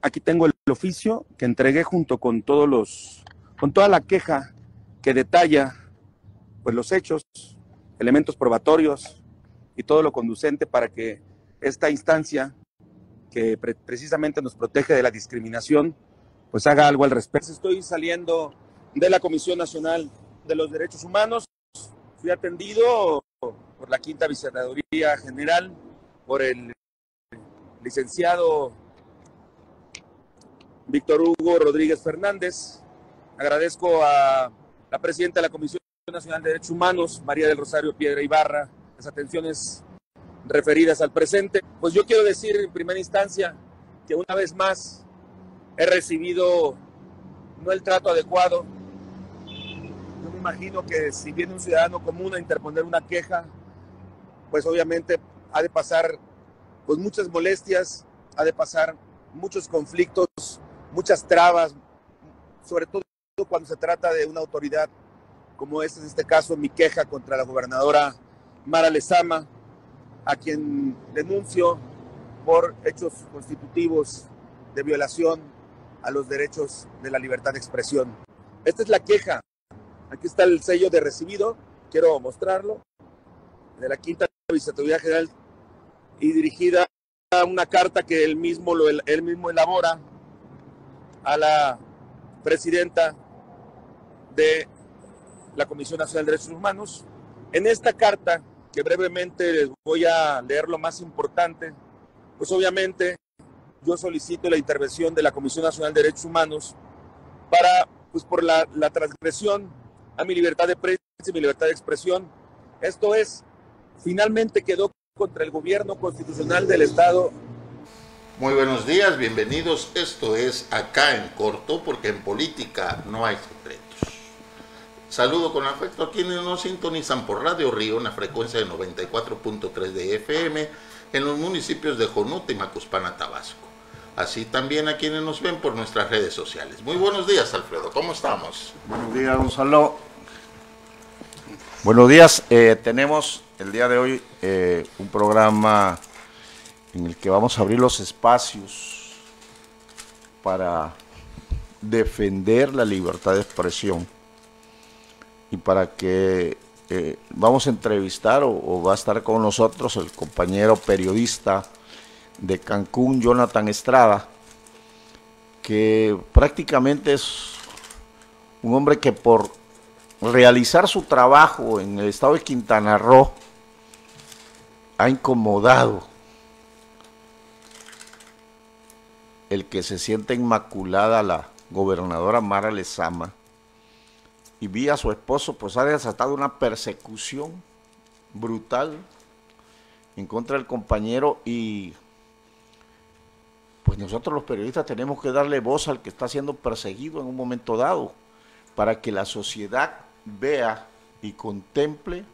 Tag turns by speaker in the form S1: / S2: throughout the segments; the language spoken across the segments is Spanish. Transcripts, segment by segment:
S1: aquí tengo el oficio que entregué junto con toda la queja que detalla pues los hechos, elementos probatorios y todo lo conducente para que esta instancia que precisamente nos protege de la discriminación, pues haga algo al respecto. Estoy saliendo de la Comisión Nacional de los Derechos Humanos, fui atendido por la Quinta Vicerregiduría General, por el licenciado Víctor Hugo Rodríguez Fernández. Agradezco a la presidenta de la Comisión Nacional de Derechos Humanos, María del Rosario Piedra Ibarra, las atenciones referidas al presente. Pues yo quiero decir en primera instancia que una vez más he recibido no el trato adecuado. Yo me imagino que si viene un ciudadano común a interponer una queja, pues obviamente ha de pasar pues muchas molestias, ha de pasar muchos conflictos, muchas trabas, sobre todo cuando se trata de una autoridad como es en este caso mi queja contra la gobernadora Mara Lezama, a quien denuncio por hechos constitutivos de violación a los derechos de la libertad de expresión. Esta es la queja. Aquí está el sello de recibido, quiero mostrarlo, de la Quinta Vicerregiduría General y dirigida a una carta que él mismo elabora a la presidenta de la Comisión Nacional de Derechos Humanos. En esta carta, que brevemente les voy a leer lo más importante, pues obviamente yo solicito la intervención de la Comisión Nacional de Derechos Humanos para, pues por la transgresión a mi libertad de prensa y mi libertad de expresión. Esto es, finalmente quedó contra el gobierno constitucional del Estado.
S2: Muy buenos días, bienvenidos. Esto es Acá en Corto, porque en política no hay secretos. Saludo con afecto a quienes nos sintonizan por Radio Río en la frecuencia de 94.3 de FM en los municipios de Jonuta y Macuspana, Tabasco. Así también a quienes nos ven por nuestras redes sociales. Muy buenos días, Alfredo, ¿cómo estamos?
S3: Buenos días, Gonzalo. Buenos días, tenemos el día de hoy un programa en el que vamos a abrir los espacios para defender la libertad de expresión y para que vamos a entrevistar o va a estar con nosotros el compañero periodista de Cancún, Jonathan Estrada, que prácticamente es un hombre que por realizar su trabajo en el estado de Quintana Roo ha incomodado el que se sienta inmaculada la gobernadora Mara Lezama, y vía su esposo pues ha desatado una persecución brutal en contra del compañero, y pues nosotros los periodistas tenemos que darle voz al que está siendo perseguido en un momento dado, para que la sociedad vea y contemple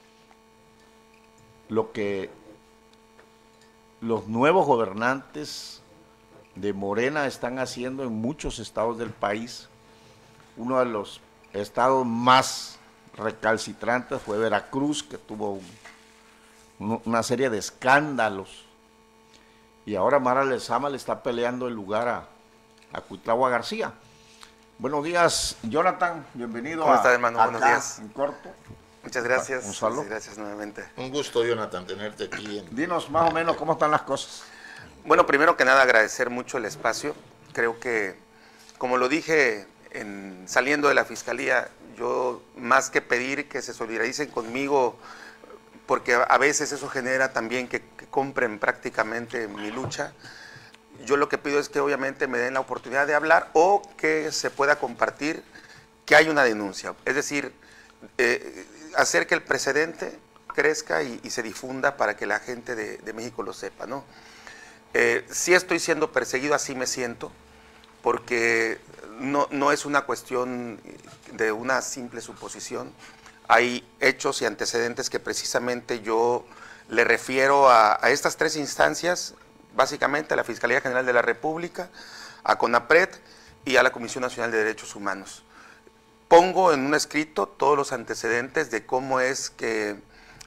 S3: lo que los nuevos gobernantes de Morena están haciendo en muchos estados del país. Uno de los estados más recalcitrantes fue Veracruz, que tuvo una serie de escándalos, y ahora Mara Lezama le está peleando el lugar a Cuitlahua García. Buenos días, Jonathan, bienvenido.
S4: ¿Cómo estás, hermano?
S3: Acá,
S4: buenos días.
S3: En Corto.
S4: Muchas gracias.
S3: Gonzalo.
S4: Muchas gracias nuevamente.
S2: Un gusto, Jonathan, tenerte aquí.
S3: Dinos más o menos cómo están las cosas.
S4: Bueno, primero que nada agradecer mucho el espacio. Creo que, como lo dije saliendo de la Fiscalía, yo más que pedir que se solidaricen conmigo, porque a veces eso genera también que compren prácticamente mi lucha, yo lo que pido es que obviamente me den la oportunidad de hablar o que se pueda compartir que hay una denuncia. Es decir, hacer que el precedente crezca y se difunda para que la gente de México lo sepa, ¿no? Sí estoy siendo perseguido, así me siento, porque no es una cuestión de una simple suposición. Hay hechos y antecedentes que precisamente yo le refiero a estas tres instancias, básicamente a la Fiscalía General de la República, a CONAPRED y a la Comisión Nacional de Derechos Humanos. Pongo en un escrito todos los antecedentes de cómo es que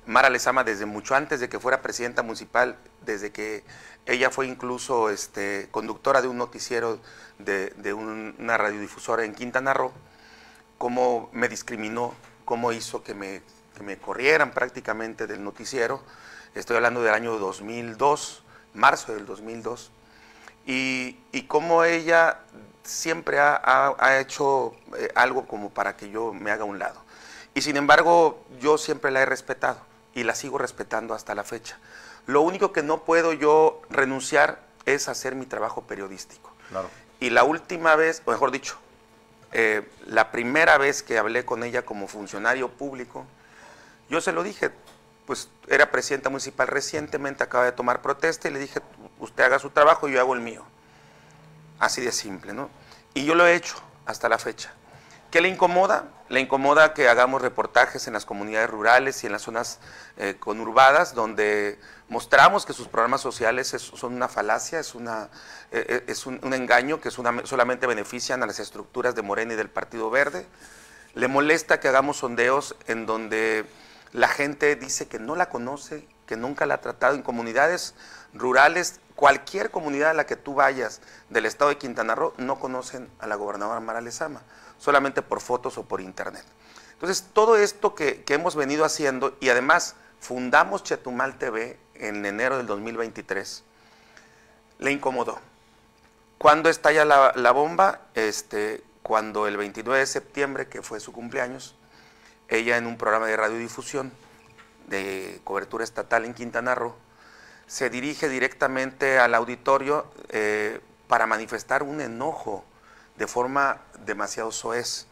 S4: Mara Lezama desde mucho antes de que fuera presidenta municipal, desde que ella fue incluso conductora de un noticiero de una radiodifusora en Quintana Roo, cómo me discriminó, cómo hizo que me corrieran prácticamente del noticiero. Estoy hablando del año 2002, marzo del 2002, y cómo ella siempre ha hecho algo como para que yo me haga a un lado. Y sin embargo, yo siempre la he respetado y la sigo respetando hasta la fecha. Lo único que no puedo yo renunciar es hacer mi trabajo periodístico.
S3: Claro.
S4: Y la última vez, o mejor dicho, la primera vez que hablé con ella como funcionario público, yo se lo dije, pues era presidenta municipal recientemente, acaba de tomar protesta, y le dije, usted haga su trabajo y yo hago el mío. Así de simple, ¿no? Y yo lo he hecho hasta la fecha. ¿Qué le incomoda? Le incomoda que hagamos reportajes en las comunidades rurales y en las zonas conurbadas, donde mostramos que sus programas sociales son una falacia, es un engaño, que solamente benefician a las estructuras de Morena y del Partido Verde. Le molesta que hagamos sondeos en donde la gente dice que no la conoce, que nunca la ha tratado en comunidades rurales. Cualquier comunidad a la que tú vayas del estado de Quintana Roo no conocen a la gobernadora Mara Lezama, solamente por fotos o por internet. Entonces, todo esto que hemos venido haciendo, y además fundamos Chetumal TV en enero del 2023, le incomodó. ¿Cuándo estalla la bomba? Cuando el 29 de septiembre, que fue su cumpleaños, ella en un programa de radiodifusión de cobertura estatal en Quintana Roo, se dirige directamente al auditorio para manifestar un enojo de forma demasiado soez,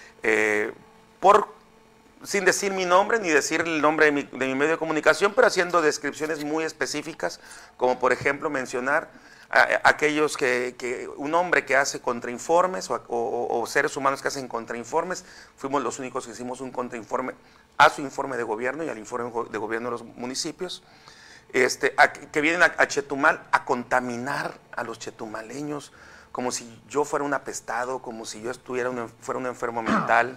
S4: sin decir mi nombre ni decir el nombre de mi medio de comunicación, pero haciendo descripciones muy específicas, como por ejemplo mencionar aquellos un hombre que hace contrainformes o seres humanos que hacen contrainformes. Fuimos los únicos que hicimos un contrainforme a su informe de gobierno y al informe de gobierno de los municipios, que vienen a Chetumal a contaminar a los chetumaleños, como si yo fuera un apestado, como si yo fuera un enfermo mental.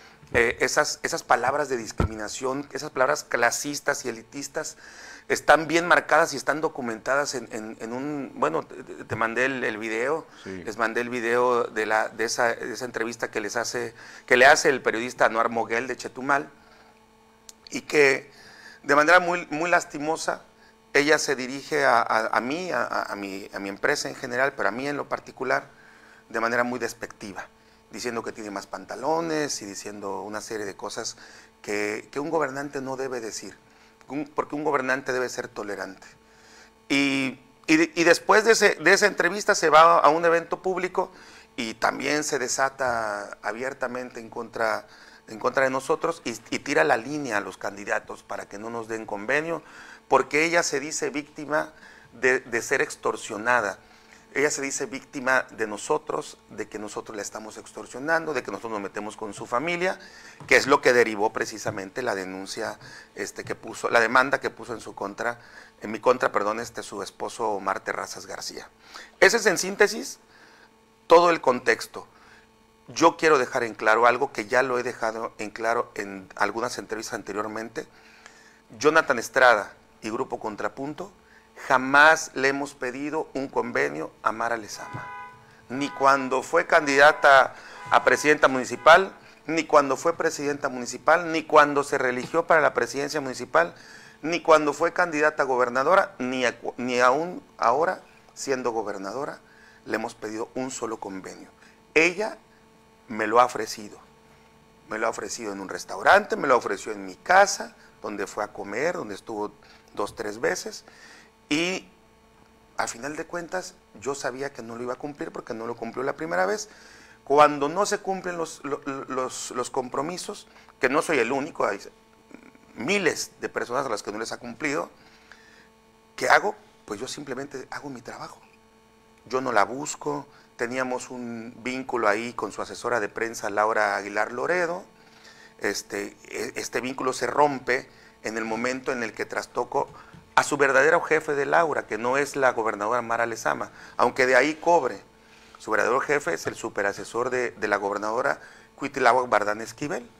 S4: Esas palabras de discriminación, esas palabras clasistas y elitistas están bien marcadas y están documentadas bueno, te mandé el video, sí. Les mandé el video de esa entrevista que le hace el periodista Anuar Moguel de Chetumal, y que de manera muy, muy lastimosa ella se dirige a mí, a mi empresa en general, pero a mí en lo particular, de manera muy despectiva, diciendo que tiene más pantalones y diciendo una serie de cosas que un gobernante no debe decir, porque un gobernante debe ser tolerante. Y después de esa entrevista se va a un evento público y también se desata abiertamente en contra de nosotros y tira la línea a los candidatos para que no nos den convenio, porque ella se dice víctima de ser extorsionada. Ella se dice víctima de nosotros, de que nosotros la estamos extorsionando, de que nosotros nos metemos con su familia, que es lo que derivó precisamente la denuncia la demanda que puso en mi contra, su esposo Omar Terrazas García. Ese es en síntesis todo el contexto. Yo quiero dejar en claro algo que ya lo he dejado en claro en algunas entrevistas anteriormente. Jonathan Estrada y Grupo Contrapunto jamás le hemos pedido un convenio a Mara Lezama, ni cuando fue candidata a presidenta municipal, ni cuando fue presidenta municipal, ni cuando se reeligió para la presidencia municipal, ni cuando fue candidata a gobernadora, ni aún ahora, siendo gobernadora, le hemos pedido un solo convenio. Ella me lo ha ofrecido en un restaurante, me lo ofreció en mi casa, donde fue a comer, donde estuvo 2 o 3 veces, y a final de cuentas yo sabía que no lo iba a cumplir porque no lo cumplió la primera vez. Cuando no se cumplen los compromisos, que no soy el único, hay miles de personas a las que no les ha cumplido, ¿qué hago? Pues yo simplemente hago mi trabajo. Yo no la busco. Teníamos un vínculo ahí con su asesora de prensa, Laura Aguilar Loredo. Este vínculo se rompe en el momento en el que trastoco a su verdadero jefe de Laura, que no es la gobernadora Mara Lezama, aunque de ahí cobre. Su verdadero jefe es el superasesor de la gobernadora Cuitláhuac Bardán Esquivel.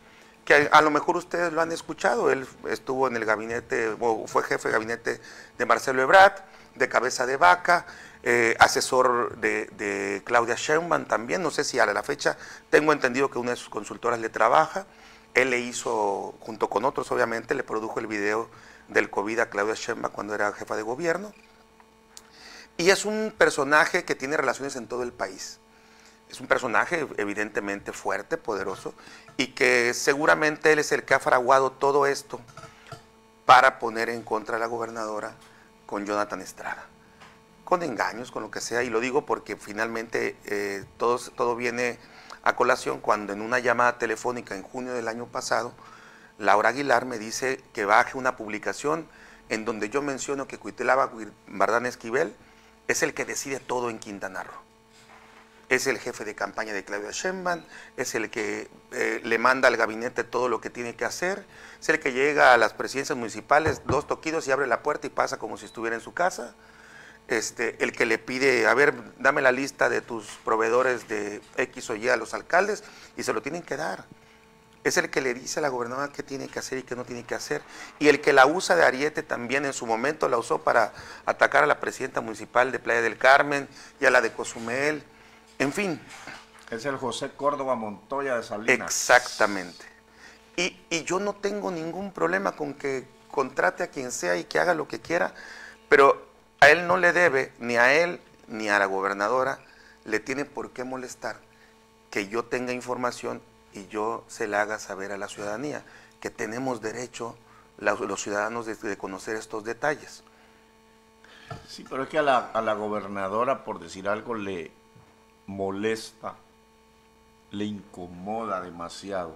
S4: que a lo mejor ustedes lo han escuchado. Él estuvo en el gabinete, o fue jefe de gabinete de Marcelo Ebrard, de cabeza de vaca, asesor de Claudia Sheinbaum también. No sé si a la fecha, tengo entendido que una de sus consultoras le trabaja. Él le hizo, junto con otros obviamente, le produjo el video del COVID a Claudia Sheinbaum cuando era jefa de gobierno. Y es un personaje que tiene relaciones en todo el país. Es un personaje evidentemente fuerte, poderoso, y que seguramente él es el que ha fraguado todo esto para poner en contra de la gobernadora con Jonathan Estrada. Con engaños, con lo que sea, y lo digo porque finalmente todo viene a colación cuando en una llamada telefónica en junio del año pasado, Laura Aguilar me dice que baje una publicación en donde yo menciono que Cuitlava Bardán Esquivel es el que decide todo en Quintana Roo. Es el jefe de campaña de Claudia Sheinbaum, es el que le manda al gabinete todo lo que tiene que hacer, es el que llega a las presidencias municipales, 2 toquidos y abre la puerta y pasa como si estuviera en su casa. El que le pide, a ver, dame la lista de tus proveedores de X o Y a los alcaldes, y se lo tienen que dar. Es el que le dice a la gobernadora qué tiene que hacer y qué no tiene que hacer. Y el que la usa de ariete también en su momento la usó para atacar a la presidenta municipal de Playa del Carmen y a la de Cozumel. En fin.
S3: Es el José Córdoba Montoya de Salinas.
S4: Exactamente. Y yo no tengo ningún problema con que contrate a quien sea y que haga lo que quiera, pero a él no le debe, ni a él, ni a la gobernadora, le tiene por qué molestar que yo tenga información y yo se la haga saber a la ciudadanía, que tenemos derecho los ciudadanos de conocer estos detalles.
S3: Sí, pero es que a la gobernadora, por decir algo, le molesta, le incomoda demasiado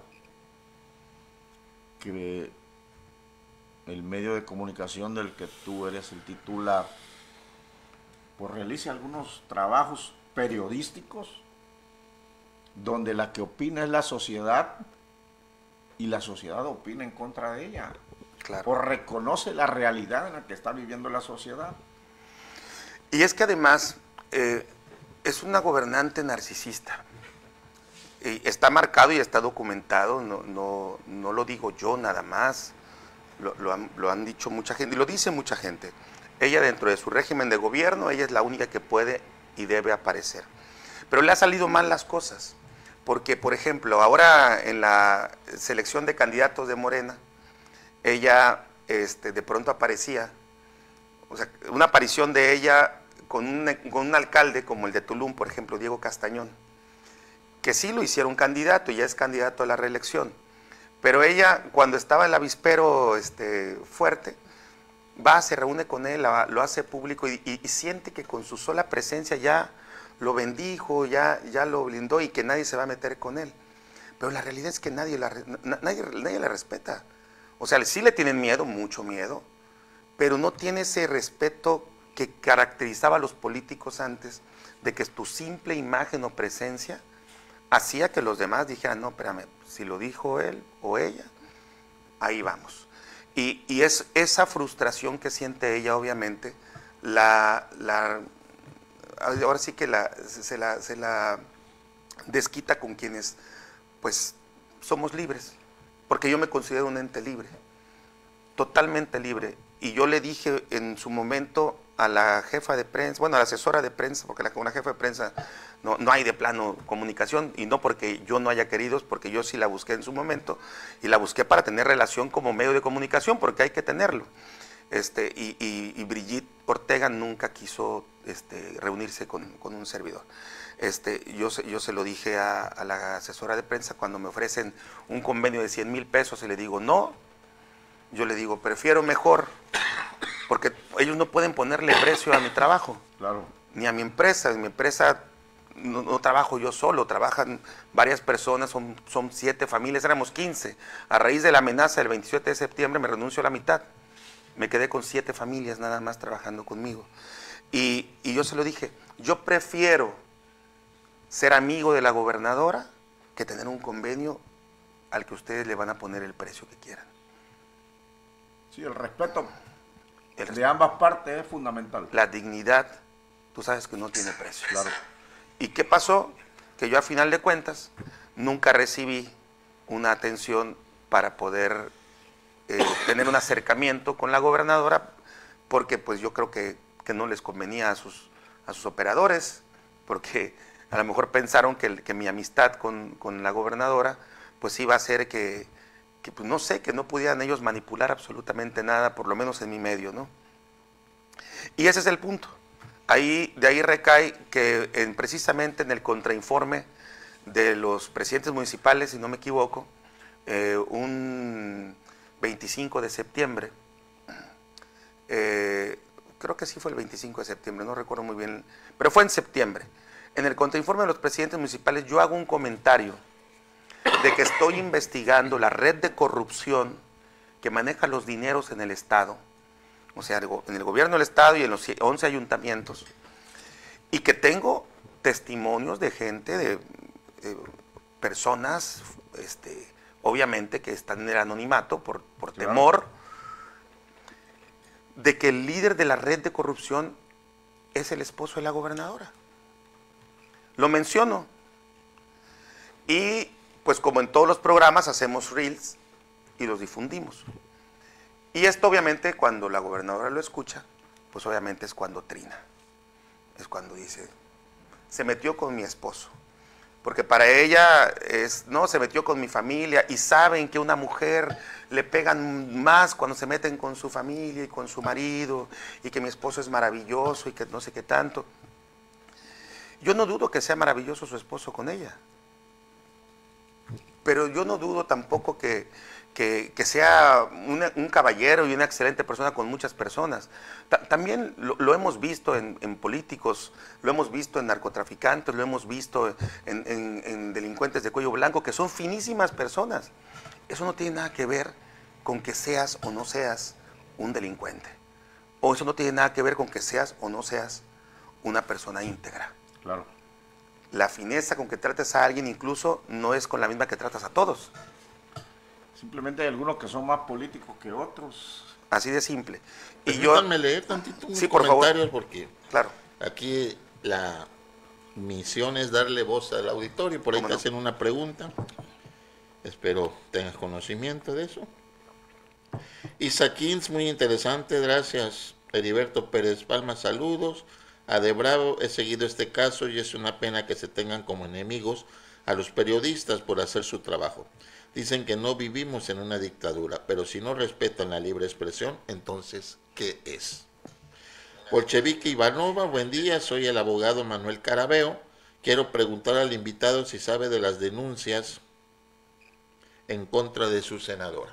S3: que el medio de comunicación del que tú eres el titular pues realice algunos trabajos periodísticos donde la que opina es la sociedad y la sociedad opina en contra de ella.
S4: Claro.
S3: O reconoce la realidad en la que está viviendo la sociedad.
S4: Y es que además es una gobernante narcisista. Y está marcado y está documentado, no lo digo yo nada más, lo han dicho mucha gente, y lo dice mucha gente. Ella dentro de su régimen de gobierno, ella es la única que puede y debe aparecer. Pero le ha salido mal las cosas, porque por ejemplo, ahora en la selección de candidatos de Morena, ella de pronto aparecía, o sea, una aparición de ella con un alcalde como el de Tulum, por ejemplo, Diego Castañón, que sí lo hicieron candidato y ya es candidato a la reelección, pero ella cuando estaba el avispero fuerte, va, se reúne con él, lo hace público y siente que con su sola presencia ya lo bendijo, ya lo blindó y que nadie se va a meter con él. Pero la realidad es que nadie la respeta. O sea, sí le tienen miedo, mucho miedo, pero no tiene ese respeto que caracterizaba a los políticos antes, de que tu simple imagen o presencia hacía que los demás dijeran, no, espérame, si lo dijo él o ella, ahí vamos. Y es esa frustración que siente ella, obviamente, ahora sí que se la desquita con quienes, pues, somos libres, porque yo me considero un ente libre, totalmente libre. Y yo le dije en su momento a la jefa de prensa, bueno, a la asesora de prensa, porque una jefa de prensa no hay de plano comunicación, y no porque yo no haya querido, porque yo sí la busqué en su momento, y la busqué para tener relación como medio de comunicación, porque hay que tenerlo. Y Brigitte Ortega nunca quiso reunirse con un servidor. Yo se lo dije a la asesora de prensa cuando me ofrecen un convenio de 100,000 pesos, y le digo, no, yo le digo, prefiero mejor, porque ellos no pueden ponerle precio a mi trabajo,
S3: claro,
S4: ni a mi empresa. En mi empresa no trabajo yo solo, trabajan varias personas, son 7 familias, éramos 15. A raíz de la amenaza del 27 de septiembre me renuncio a la mitad. Me quedé con 7 familias nada más trabajando conmigo. Y yo se lo dije, yo prefiero ser amigo de la gobernadora que tener un convenio al que ustedes le van a poner el precio que quieran.
S3: Sí, el respeto de ambas partes es fundamental.
S4: La dignidad, tú sabes que no tiene precio.
S3: Claro.
S4: ¿Y qué pasó? Que yo a final de cuentas nunca recibí una atención para poder tener un acercamiento con la gobernadora, porque pues yo creo que no les convenía a sus operadores, porque a lo mejor pensaron que mi amistad con la gobernadora pues iba a hacer que pues no sé, que no pudieran ellos manipular absolutamente nada, por lo menos en mi medio, ¿no? Y ese es el punto. De ahí recae que precisamente en el contrainforme de los presidentes municipales, si no me equivoco, un 25 de septiembre, creo que sí fue el 25 de septiembre, no recuerdo muy bien, pero fue en septiembre. En el contrainforme de los presidentes municipales yo hago un comentario de que estoy investigando la red de corrupción que maneja los dineros en el Estado, o sea, en el gobierno del Estado y en los 11 ayuntamientos, y que tengo testimonios de gente, de personas, obviamente que están en el anonimato por claro, temor de que el líder de la red de corrupción es el esposo de la gobernadora. Lo menciono. Y pues como en todos los programas hacemos reels y los difundimos. Y esto obviamente cuando la gobernadora lo escucha, pues obviamente es cuando trina. Es cuando dice, se metió con mi esposo. Porque para ella no, se metió con mi familia, y saben que a una mujer le pegan más cuando se meten con su familia y con su marido, y que mi esposo es maravilloso y que no sé qué tanto. Yo no dudo que sea maravilloso su esposo con ella, pero yo no dudo tampoco que sea un caballero y una excelente persona con muchas personas. También lo hemos visto en políticos, lo hemos visto en narcotraficantes, lo hemos visto en delincuentes de cuello blanco, que son finísimas personas. Eso no tiene nada que ver con que seas o no seas un delincuente. O eso no tiene nada que ver con que seas o no seas una persona íntegra.
S3: Claro.
S4: La fineza con que trates a alguien incluso no es con la misma que tratas a todos.
S3: Simplemente hay algunos que son más políticos que otros.
S4: Así de simple.
S2: Y permítanme leer tantito unos comentarios, porque
S4: claro,
S2: aquí la misión es darle voz al auditorio. Por ahí te hacen una pregunta. Espero tengas conocimiento de eso. Isaquins, muy interesante, gracias. Heriberto Pérez Palma, saludos. A De Bravo, he seguido este caso y es una pena que se tengan como enemigos a los periodistas por hacer su trabajo. Dicen que no vivimos en una dictadura, pero si no respetan la libre expresión, entonces, ¿qué es? Bolchevique Ivanova, buen día, soy el abogado Manuel Carabeo. Quiero preguntar al invitado si sabe de las denuncias en contra de su senadora.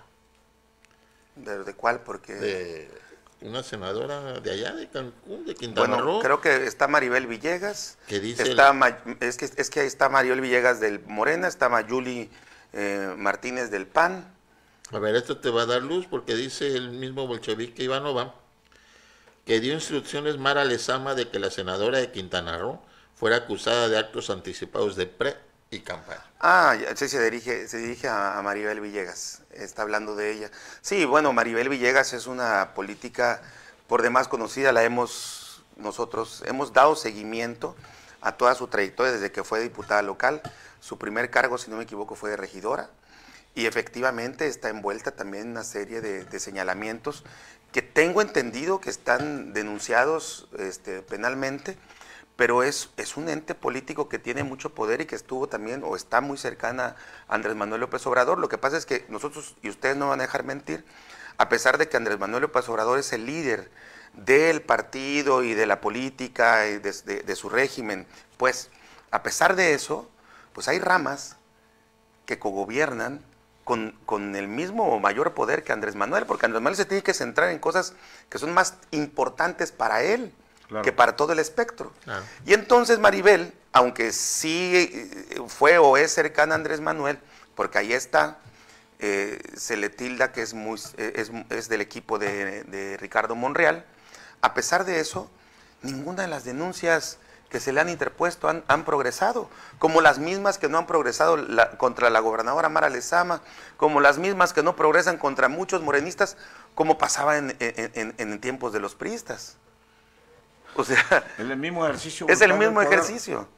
S4: ¿De cuál? Porque...
S2: De una senadora de allá, de Cancún, de Quintana Roo.
S4: Bueno, creo que está Maribel Villegas.
S2: Que dice
S4: es que ahí está Maribel Villegas del Morena, está Mayuli Martínez del PAN.
S2: A ver, esto te va a dar luz porque dice el mismo Bolchevique Ivanova que dio instrucciones Mara Lezama de que la senadora de Quintana Roo fuera acusada de actos anticipados de pre y campaña.
S4: Ah, sí, se dirige a Maribel Villegas, está hablando de ella. Sí, bueno, Maribel Villegas es una política por demás conocida, nosotros hemos dado seguimiento a toda su trayectoria desde que fue diputada local. Su primer cargo, si no me equivoco, fue de regidora, y efectivamente está envuelta también en una serie de señalamientos que tengo entendido que están denunciados penalmente, pero es un ente político que tiene mucho poder y que estuvo también o está muy cercana a Andrés Manuel López Obrador. Lo que pasa es que nosotros, y ustedes no van a dejar mentir, a pesar de que Andrés Manuel López Obrador es el líder del partido y de la política y de su régimen, pues a pesar de eso, pues hay ramas que cogobiernan con el mismo o mayor poder que Andrés Manuel, porque Andrés Manuel se tiene que centrar en cosas que son más importantes para él, claro, que para todo el espectro. Claro. Y entonces Maribel, aunque sí fue o es cercana a Andrés Manuel, porque ahí está, se le tilda que es del equipo de Ricardo Monreal, a pesar de eso, ninguna de las denuncias que se le han interpuesto han progresado, como las mismas que no han progresado contra la gobernadora Mara Lezama, como las mismas que no progresan contra muchos morenistas, como pasaba en tiempos de los priistas. O sea,
S3: es el mismo ejercicio.
S4: Es el mismo ejercicio.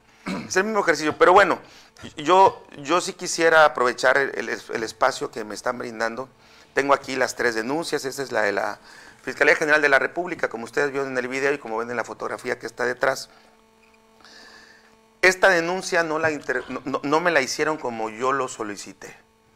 S4: Es el mismo ejercicio, pero bueno, yo sí quisiera aprovechar el espacio que me están brindando. Tengo aquí las 3 denuncias, esta es la de la Fiscalía General de la República, como ustedes vieron en el video y como ven en la fotografía que está detrás. Esta denuncia no me la hicieron como yo lo solicité.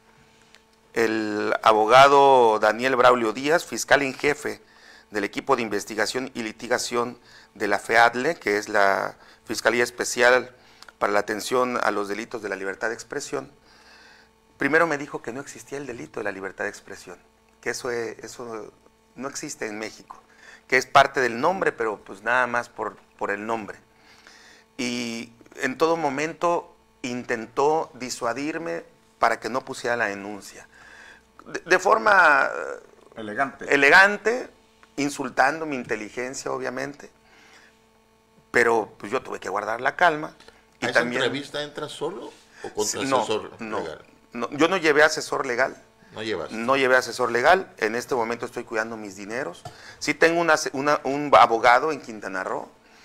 S4: El abogado Daniel Braulio Díaz, fiscal en jefe del equipo de investigación y litigación de la FEADLE, que es la Fiscalía Especial para la Atención a los Delitos de la Libertad de Expresión, primero me dijo que no existía el delito de la libertad de expresión, que eso no existe en México, que es parte del nombre, pero pues nada más por el nombre. Y en todo momento intentó disuadirme para que no pusiera la denuncia. De forma elegante, insultando mi inteligencia, obviamente, pero pues yo tuve que guardar la calma.
S2: ¿A esa entrevista entras solo o con tu asesor legal?
S4: No, yo no llevé asesor legal.
S2: ¿No llevas?
S4: No llevé asesor legal. En este momento estoy cuidando mis dineros. Sí tengo un abogado en Quintana Roo.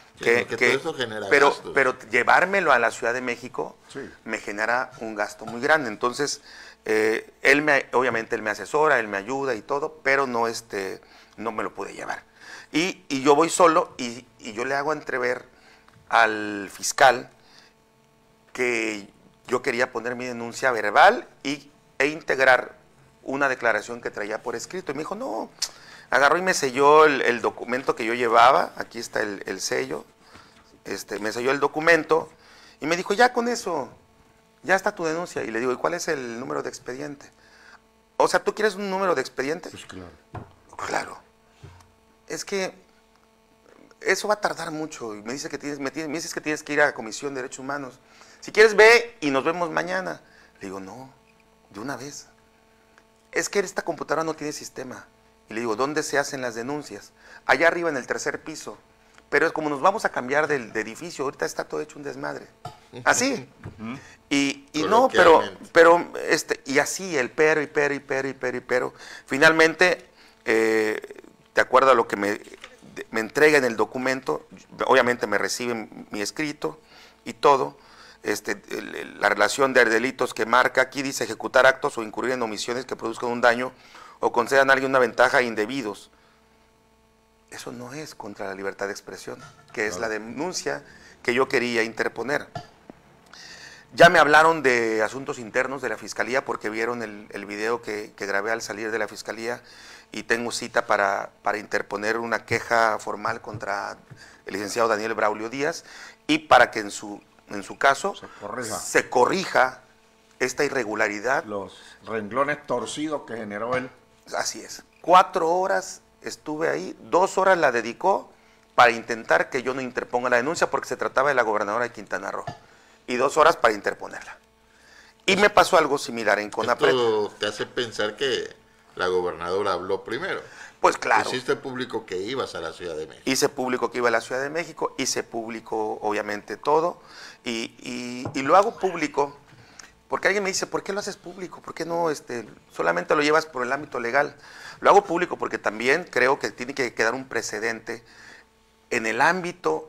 S4: Pero llevármelo a la Ciudad de México me genera un gasto muy grande. Entonces, obviamente él me asesora, él me ayuda y todo, pero no me lo pude llevar. Y yo voy solo y yo le hago entrever al fiscal que yo quería poner mi denuncia verbal e integrar una declaración que traía por escrito. Y me dijo, no, agarró y me selló el documento que yo llevaba, aquí está el sello, me selló el documento y me dijo, ya con eso, ya está tu denuncia. Y le digo, ¿y cuál es el número de expediente? O sea, ¿tú quieres un número de expediente?
S3: Pues claro.
S4: Claro. Es que eso va a tardar mucho. Y me dices que tienes que ir a la Comisión de Derechos Humanos. Si quieres, ve y nos vemos mañana. Le digo, no, de una vez. Es que esta computadora no tiene sistema. Y le digo, ¿dónde se hacen las denuncias? Allá arriba en el 3er piso. Pero es como nos vamos a cambiar de edificio, ahorita está todo hecho un desmadre. Así. Y no, pero y así, el pero. Finalmente, de acuerdo a lo que me entrega en el documento, obviamente me reciben mi escrito y todo. La relación de delitos que marca aquí dice ejecutar actos o incurrir en omisiones que produzcan un daño o concedan a alguien una ventaja indebidos. Eso no es contra la libertad de expresión, que es la denuncia que yo quería interponer. Ya me hablaron de asuntos internos de la Fiscalía porque vieron el video que grabé al salir de la Fiscalía y tengo cita para interponer una queja formal contra el licenciado Daniel Braulio Díaz y para que en su caso se corrija esta irregularidad.
S3: Los renglones torcidos que generó él.
S4: Así es. 4 horas estuve ahí, 2 horas la dedicó para intentar que yo no interponga la denuncia porque se trataba de la gobernadora de Quintana Roo. Y 2 horas para interponerla. Y me pasó algo similar en CONAPRED.
S2: Esto te hace pensar que la gobernadora habló primero.
S4: Pues claro.
S2: Hiciste público que ibas a la Ciudad de México.
S4: Hice público que iba a la Ciudad de México, hice público obviamente todo, y lo hago público porque alguien me dice, ¿por qué lo haces público? ¿Por qué no solamente lo llevas por el ámbito legal? Lo hago público porque también creo que tiene que quedar un precedente en el ámbito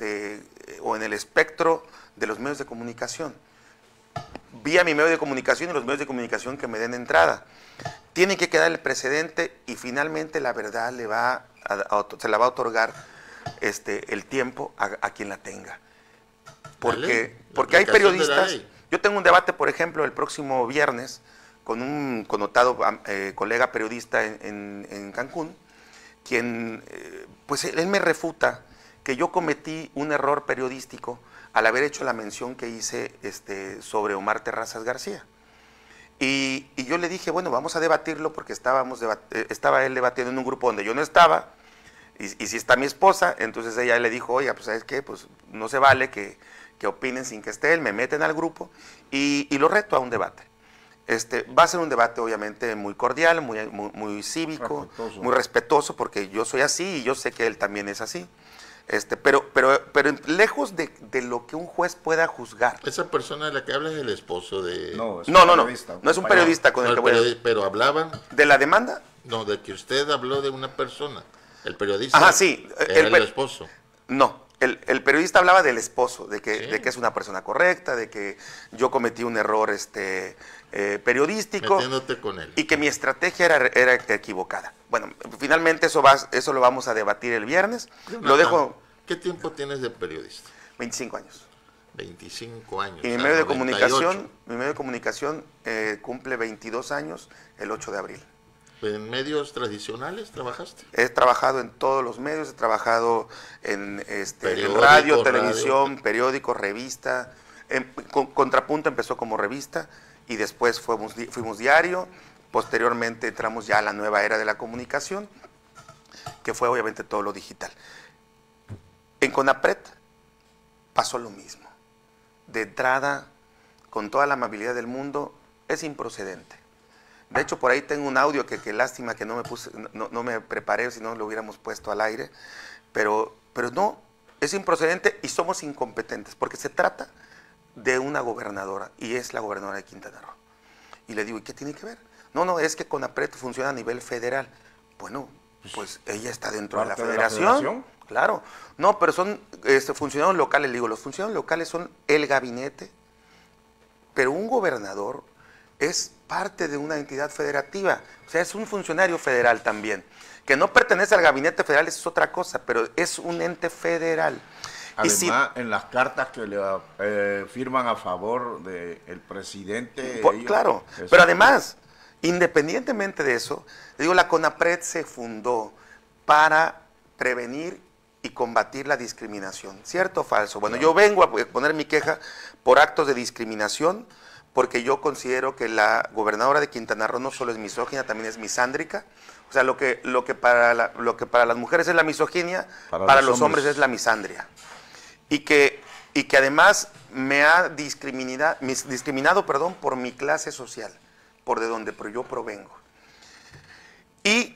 S4: o en el espectro de los medios de comunicación. Vía mi medio de comunicación y los medios de comunicación que me den entrada. Tiene que quedar el precedente y finalmente la verdad se la va a otorgar el tiempo a quien la tenga. Porque hay periodistas. Yo tengo un debate, por ejemplo, el próximo viernes con un connotado colega periodista en Cancún, quien, pues él me refuta que yo cometí un error periodístico al haber hecho la mención que hice sobre Omar Terrazas García. Y yo le dije, bueno, vamos a debatirlo porque estaba él debatiendo en un grupo donde yo no estaba, y si está mi esposa, entonces ella le dijo, oiga, pues ¿sabes qué? Pues no se vale que opinen sin que esté él, me meten al grupo y lo reto a un debate. Va a ser un debate obviamente muy cordial, muy cívico, muy respetuoso, porque yo soy así y yo sé que él también es así. Pero lejos de lo que un juez pueda juzgar.
S2: Esa persona de la que hablas es el esposo de...
S4: No, no es un periodista con el que voy a...
S2: Pero hablaban...
S4: ¿De la demanda?
S2: No, de que usted habló de una persona, el periodista.
S4: Ajá, sí.
S2: Era el esposo.
S4: No, el periodista hablaba del esposo, de que,
S2: Sí.
S4: de que es una persona correcta, de que yo cometí un error periodístico.
S2: Metiéndote con él.
S4: Y que mi estrategia era equivocada. Bueno, finalmente eso lo vamos a debatir el viernes. Lo dejo
S2: ¿Qué tiempo tienes de periodista?
S4: 25 años.
S2: 25 años.
S4: Y mi
S2: o sea,
S4: medio de
S2: 98.
S4: comunicación cumple 22 años el 8 de abril.
S2: ¿En medios tradicionales trabajaste?
S4: He trabajado en todos los medios, he trabajado en
S2: Periódico,
S4: radio, televisión,
S2: radio.
S4: periódico, revista. Contrapunto empezó como revista y después fuimos diario. Posteriormente entramos ya a la nueva era de la comunicación, que fue obviamente todo lo digital. En CONAPRED pasó lo mismo. De entrada, con toda la amabilidad del mundo, es improcedente. De hecho, por ahí tengo un audio que lástima que no me preparé, si no lo hubiéramos puesto al aire, pero no, es improcedente y somos incompetentes, porque se trata de una gobernadora, y es la gobernadora de Quintana Roo. Y le digo, ¿y qué tiene que ver? No, es que CONAPRED funciona a nivel federal. Bueno, pues ella está dentro de la federación. Claro. No, pero son funcionarios locales. Le digo, los funcionarios locales son el gabinete, pero un gobernador es parte de una entidad federativa. O sea, es un funcionario federal también. Que no pertenece al gabinete federal, eso es otra cosa, pero es un ente federal.
S3: Además, en las cartas que le firman a favor del presidente...
S4: Claro, pero además, independientemente de eso, digo, la CONAPRED se fundó para prevenir y combatir la discriminación. ¿Cierto o falso? Bueno, yo vengo a poner mi queja por actos de discriminación, porque yo considero que la gobernadora de Quintana Roo no solo es misógina, también es misándrica. O sea, lo que para las mujeres es la misoginia, para los hombres es la misandria. Y que además me ha discriminado por mi clase social, por de donde yo provengo. Y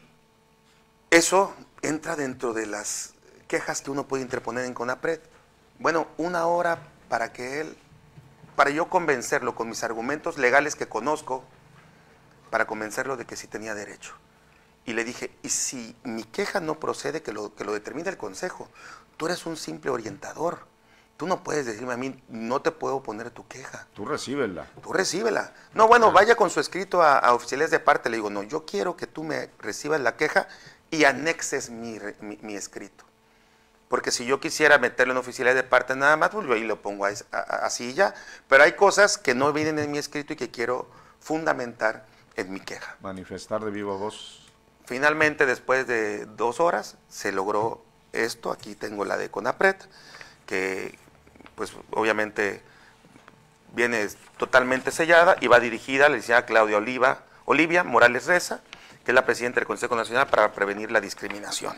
S4: eso entra dentro de las quejas que uno puede interponer en CONAPRED. Bueno, una hora para yo convencerlo con mis argumentos legales que conozco, para convencerlo de que sí tenía derecho. Y le dije, y si mi queja no procede, que lo determine el consejo. Tú eres un simple orientador. Tú no puedes decirme a mí, no te puedo poner tu queja.
S3: Tú recíbela.
S4: Tú recíbela. No, bueno, vaya con su escrito a oficiales de parte. Le digo, no, yo quiero que tú me recibas la queja y anexes mi escrito. Porque si yo quisiera meterlo en oficiales de parte nada más, pues yo ahí lo pongo así ya. Pero hay cosas que no vienen en mi escrito y que quiero fundamentar en mi queja.
S3: Manifestar de viva voz.
S4: Finalmente, después de 2 horas, se logró esto. Aquí tengo la de CONAPRED, que pues obviamente viene totalmente sellada y va dirigida a la licenciada Claudia Olivia Morales Reza, que es la presidenta del Consejo Nacional para Prevenir la Discriminación.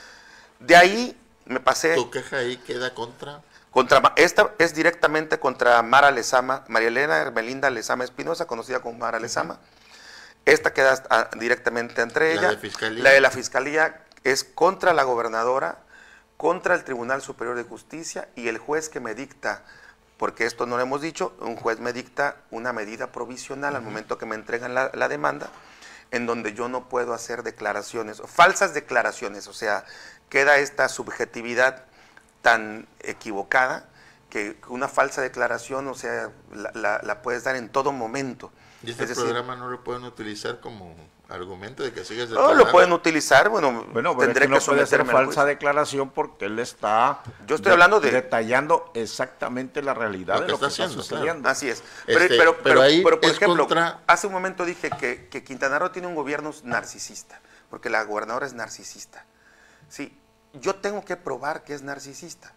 S4: De ahí me pasé...
S2: ¿Tu queja ahí queda contra?
S4: Esta es directamente contra Mara Lezama, María Elena Hermelinda Lezama Espinosa, conocida como Mara Lezama. Esta queda directamente entre ella.
S2: ¿La de Fiscalía?
S4: La de la Fiscalía es contra la gobernadora, contra el Tribunal Superior de Justicia y el juez que me dicta, porque esto no lo hemos dicho, un juez me dicta una medida provisional al momento que me entregan la demanda, en donde yo no puedo hacer declaraciones, falsas declaraciones, o sea, queda esta subjetividad tan equivocada que una falsa declaración, o sea, la puedes dar en todo momento.
S2: ¿Y este programa no lo pueden utilizar como argumento de que sigues
S4: No,
S2: declarando?
S4: lo pueden utilizar, bueno
S3: pero
S4: tendré
S3: es que no puede ser
S4: someterme al
S3: falsa
S4: juicio.
S3: declaración porque él está
S4: Yo estoy hablando de...
S3: detallando exactamente la realidad
S2: Lo
S3: de
S2: que
S3: lo que
S2: está
S3: está
S2: haciendo,
S3: sucediendo.
S4: Así es.
S2: Pero ahí
S4: por
S2: es
S4: ejemplo,
S2: contra...
S4: hace un momento dije que Quintana Roo tiene un gobierno narcisista, porque la gobernadora es narcisista. Sí, yo tengo que probar que es narcisista.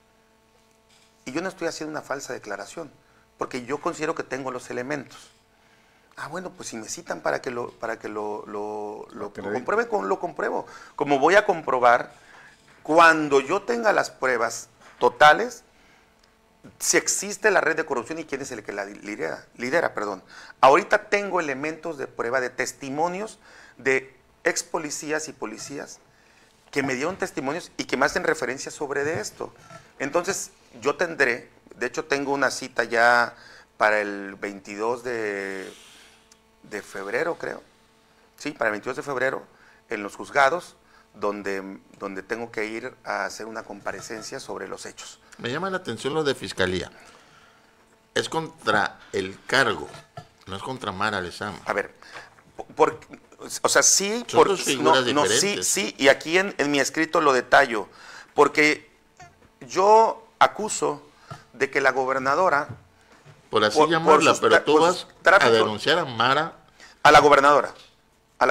S4: Y yo no estoy haciendo una falsa declaración, porque yo considero que tengo los elementos. Ah, bueno, pues si me citan para que lo compruebe, lo compruebo. Como voy a comprobar, cuando yo tenga las pruebas totales, si existe la red de corrupción y quién es el que la lidera. Ahorita tengo elementos de prueba, de testimonios de ex policías y policías que me dieron testimonios y que me hacen referencia sobre de esto. Entonces, yo tendré, de hecho tengo una cita ya para el 22 de febrero, creo. Sí, para el 22 de febrero, en los juzgados, donde tengo que ir a hacer una comparecencia sobre los hechos.
S2: Me llama la atención lo de fiscalía. Es contra el cargo, no es contra Mara Lezama.
S4: A ver, o sea, sí,
S2: son dos figuras diferentes.
S4: sí, y aquí en mi escrito lo detallo, porque yo acuso de que la gobernadora...
S2: Por así llamarla, pero tú vas a denunciar a Mara...
S4: A la gobernadora. A la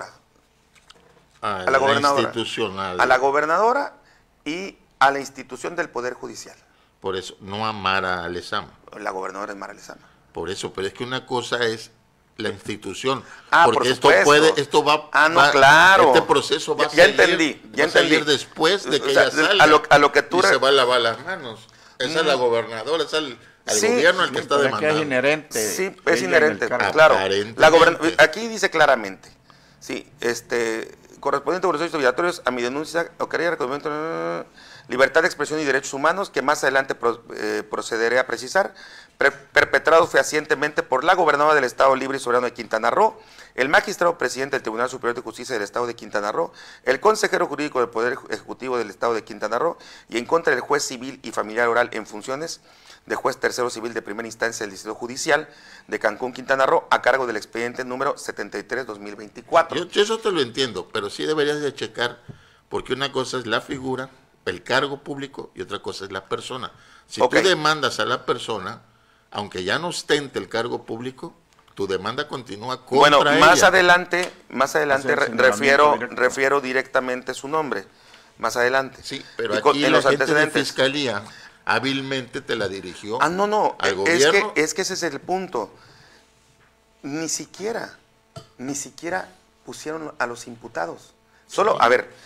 S2: institucional.
S4: A la gobernadora y a la institución del Poder Judicial.
S2: Por eso, no a Mara Lezama.
S4: La gobernadora es Mara Lezama.
S2: Por eso, pero es que una cosa es la institución.
S4: por
S2: Porque
S4: claro.
S2: Este proceso va a salir después de que ella salga.
S4: A lo que tú...
S2: Y se va a lavar las manos. Esa es la gobernadora, esa es al gobierno el que está demandando.
S3: Es inherente.
S4: Sí, es inherente, claro. Aquí dice claramente, sí, correspondiente a los hechos obligatorios a mi denuncia o querella de reconocimiento, libertad de expresión y derechos humanos, que más adelante procederé a precisar, perpetrado fehacientemente por la gobernadora del Estado Libre y Soberano de Quintana Roo, el magistrado presidente del Tribunal Superior de Justicia del Estado de Quintana Roo, el consejero jurídico del Poder Ejecutivo del Estado de Quintana Roo y en contra del juez civil y familiar oral en funciones de juez tercero civil de primera instancia del Distrito Judicial de Cancún, Quintana Roo, a cargo del expediente número 73-2024.
S2: Yo eso te lo entiendo, pero sí deberías de checar, porque una cosa es la figura, el cargo público, y otra cosa es la persona. Si tú demandas a la persona, aunque ya no ostente el cargo público, tu demanda continúa contra ella.
S4: Más adelante refiero directamente su nombre, más adelante.
S2: Sí, pero aquí la gente de Fiscalía hábilmente te la dirigió al gobierno.
S4: Es que ese es el punto. Ni siquiera pusieron a los imputados. Solo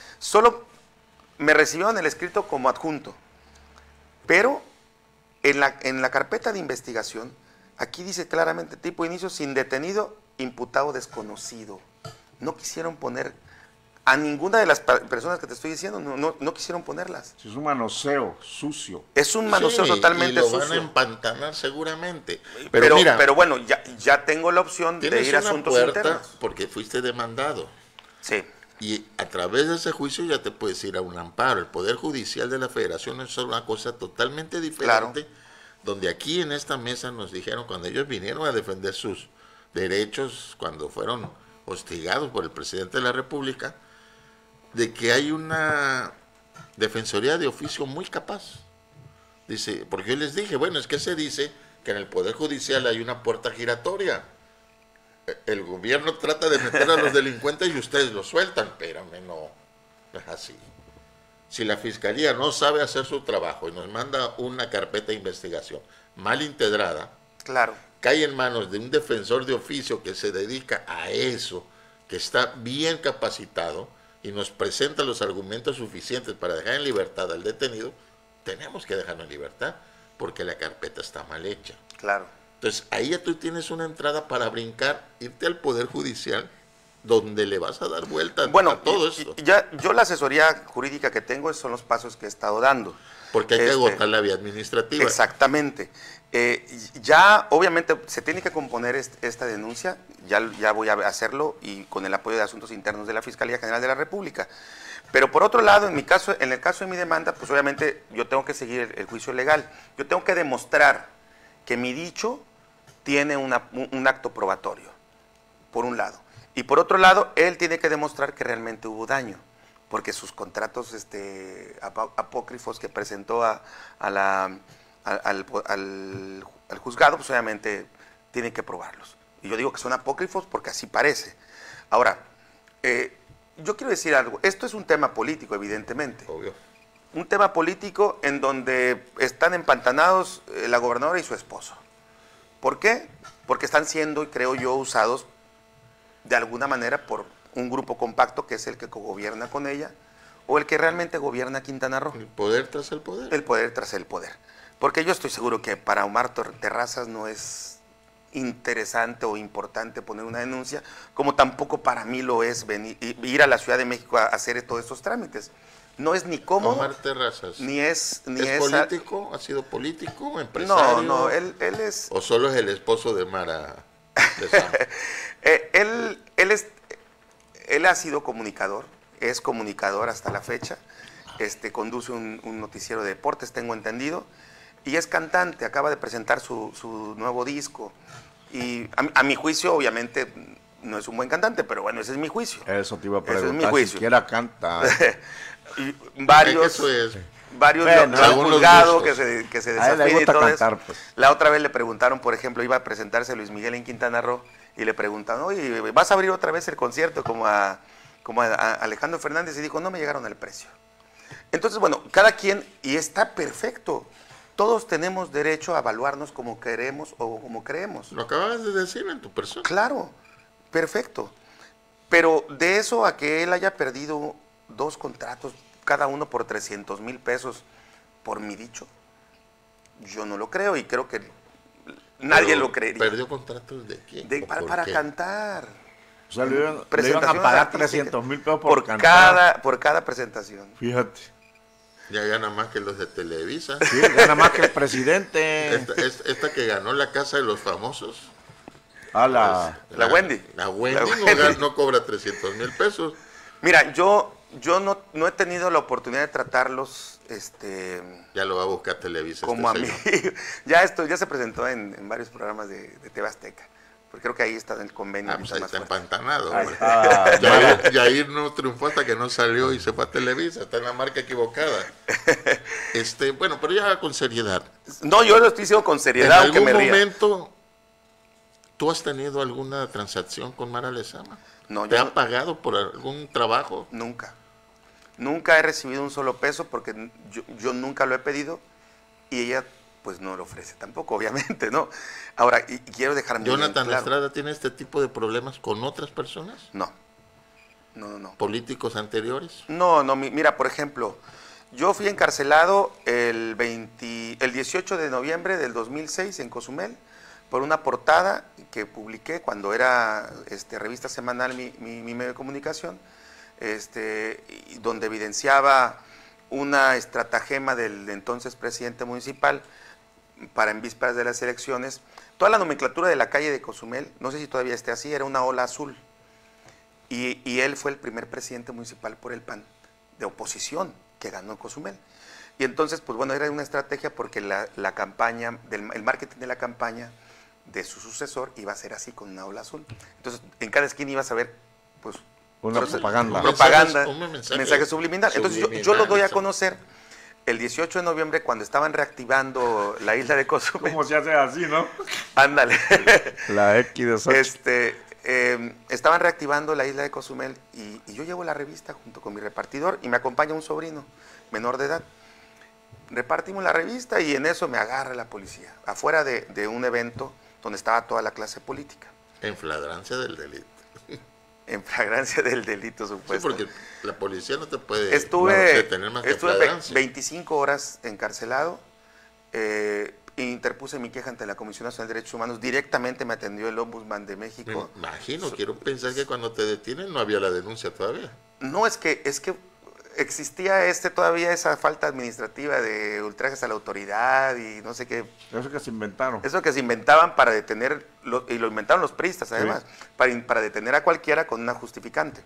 S4: me recibieron el escrito como adjunto. Pero en la carpeta de investigación, aquí dice claramente, tipo de inicio sin detenido, imputado desconocido. No quisieron poner a ninguna de las personas que te estoy diciendo, no quisieron ponerlas.
S3: Es un manoseo sucio.
S4: Es un manoseo totalmente sucio.
S2: Y lo van a empantanar seguramente.
S4: Pero bueno, ya tengo la opción de ir a asuntos internos.
S2: Porque fuiste demandado.
S4: Sí.
S2: Y a través de ese juicio ya te puedes ir a un amparo. El Poder Judicial de la Federación es una cosa totalmente diferente. Claro. Donde aquí en esta mesa nos dijeron, cuando ellos vinieron a defender sus derechos, cuando fueron hostigados por el presidente de la República, de que hay una defensoría de oficio muy capaz. Dice, porque yo les dije, bueno, es que se dice que en el Poder Judicial hay una puerta giratoria. El gobierno trata de meter a los delincuentes y ustedes los sueltan, pero no es así. Si la Fiscalía no sabe hacer su trabajo y nos manda una carpeta de investigación mal integrada,
S4: claro,
S2: cae en manos de un defensor de oficio que se dedica a eso, que está bien capacitado y nos presenta los argumentos suficientes para dejar en libertad al detenido, tenemos que dejarlo en libertad porque la carpeta está mal hecha.
S4: Claro.
S2: Entonces ahí ya tú tienes una entrada para brincar, irte al Poder Judicial, donde le vas a dar vuelta a todo esto.
S4: Yo la asesoría jurídica que tengo son los pasos que he estado dando.
S2: Porque hay que agotar la vía administrativa.
S4: Exactamente. Ya obviamente se tiene que componer esta denuncia, ya voy a hacerlo y con el apoyo de Asuntos Internos de la Fiscalía General de la República. Pero por otro lado, en el caso de mi demanda, pues obviamente yo tengo que seguir el juicio legal. Yo tengo que demostrar que mi dicho tiene un acto probatorio, por un lado. Y por otro lado, él tiene que demostrar que realmente hubo daño, porque sus contratos apócrifos que presentó al juzgado, pues obviamente tienen que probarlos. Y yo digo que son apócrifos porque así parece. Ahora, yo quiero decir algo. Esto es un tema político, evidentemente.
S2: Obvio.
S4: Un tema político en donde están empantanados la gobernadora y su esposo. ¿Por qué? Porque están siendo, creo yo, usados de alguna manera por un grupo compacto que es el que cogobierna con ella o el que realmente gobierna Quintana Roo.
S2: El poder tras el poder.
S4: El poder tras el poder. Porque yo estoy seguro que para Omar Terrazas no es interesante o importante poner una denuncia, como tampoco para mí lo es ir a la Ciudad de México a hacer todos estos trámites. No es ni cómodo.
S2: Omar Terrazas.
S4: ¿Es
S2: político? ¿Ha sido político? ¿Empresario?
S4: No, él es...
S2: ¿O solo es el esposo de Mara?
S4: Él ha sido comunicador es comunicador hasta la fecha, conduce un noticiero de deportes, tengo entendido, y es cantante, acaba de presentar su nuevo disco. Y a mi juicio, obviamente, no es un buen cantante, pero bueno, ese es mi juicio.
S3: Eso te iba a
S4: Ese es
S3: preguntar,
S4: mi juicio.
S3: siquiera canta.
S4: Y varios
S2: Eso es.
S4: varios
S3: Bueno,
S4: lo han
S2: según los
S4: juzgado,
S2: gustos.
S4: que se
S3: A él le
S4: desafíen y
S3: gusta
S4: todo
S3: cantar,
S4: eso.
S3: pues.
S4: La otra vez le preguntaron, por ejemplo, iba a presentarse Luis Miguel en Quintana Roo y le preguntaron, oye, ¿vas a abrir otra vez el concierto como a Alejandro Fernández? Y dijo, no me llegaron al precio. Entonces, bueno, cada quien, y está perfecto, todos tenemos derecho a evaluarnos como queremos o como creemos.
S2: Lo acabas de decir en tu persona.
S4: Claro, perfecto. Pero de eso a que él haya perdido 2 contratos, cada uno por 300,000 pesos, por mi dicho, yo no lo creo y creo que nadie
S2: Pero,
S4: lo creería.
S2: ¿Perdió contratos de quién?
S4: Para
S2: qué?
S4: cantar.
S3: O sea, le iban a
S4: Presentaciones
S3: pagar
S4: artísticas.
S3: 300,000 pesos por cantar.
S4: por cada presentación.
S3: Fíjate.
S2: Ya gana más que los de Televisa.
S3: Sí, gana más que el presidente.
S2: Esta que ganó la Casa de los Famosos.
S3: A la...
S4: La Wendy.
S2: La Wendy,
S4: La
S2: no,
S4: Wendy.
S2: no cobra 300,000 pesos.
S4: Mira, yo no he tenido la oportunidad de tratarlos
S2: Ya lo va a buscar Televisa.
S4: como a
S2: este
S4: mí.
S2: señor.
S4: Ya se presentó en varios programas de TV Azteca. Porque creo que ahí está en el convenio.
S2: Ah, pues
S4: mucho
S2: ahí
S4: más
S2: está
S4: fuerte.
S2: empantanado.
S3: Ahí
S2: hombre.
S3: está.
S2: Yair no triunfó hasta que no salió y se fue a Televisa. Está en la marca equivocada. Bueno, pero ya con seriedad.
S4: No, yo lo estoy diciendo con
S2: ¿En
S4: seriedad, aunque
S2: algún
S4: me ría.
S2: momento tú has tenido alguna transacción con Mara Lezama?
S4: No,
S2: ¿Te
S4: yo
S2: ha pagado por algún trabajo?
S4: nunca. Nunca he recibido un solo peso porque yo nunca lo he pedido y ella pues no lo ofrece tampoco, obviamente, ¿no? Ahora, y quiero dejar muy bien
S2: ¿Jonathan
S4: claro.
S2: Estrada tiene este tipo de problemas con otras personas?
S4: No.
S2: ¿Políticos anteriores?
S4: No, mira, por ejemplo, yo fui encarcelado el 18 de noviembre del 2006 en Cozumel por una portada que publiqué cuando era revista semanal mi medio de comunicación, donde evidenciaba una estratagema del entonces presidente municipal para en vísperas de las elecciones. Toda la nomenclatura de la calle de Cozumel, no sé si todavía esté así, era una ola azul. Y él fue el primer presidente municipal por el PAN de oposición que ganó Cozumel. Y entonces, pues bueno, era una estrategia porque la campaña, el marketing de la campaña de su sucesor iba a ser así, con una ola azul. Entonces, en cada esquina iba a saber, pues,
S3: Una propaganda.
S4: propaganda,
S2: Un
S4: mensaje subliminal. Entonces, yo lo doy a conocer el 18 de noviembre cuando estaban reactivando la isla de Cozumel.
S3: ¿Cómo se hace así, no?
S4: Ándale.
S3: La X de Xochitl.
S4: Estaban reactivando la isla de Cozumel y yo llevo la revista junto con mi repartidor y me acompaña un sobrino menor de edad. Repartimos la revista y en eso me agarra la policía, afuera de un evento donde estaba toda la clase política.
S2: En flagrancia del delito.
S4: En flagrancia del delito,
S2: Sí,
S4: supuesto.
S2: porque la policía no te puede
S4: Estuve
S2: detener más que
S4: estuve
S2: flagrancia.
S4: 25 horas encarcelado. Interpuse mi queja ante la Comisión Nacional de Derechos Humanos. Directamente me atendió el Ombudsman de
S2: Me
S4: México.
S2: imagino, quiero pensar que cuando te detienen no había la denuncia todavía.
S4: No, es que existía todavía esa falta administrativa de ultrajes a la autoridad y no sé qué.
S3: Eso que se inventaron.
S4: Eso que se inventaban para detener, y lo inventaron los priistas además, para detener a cualquiera con una justificante.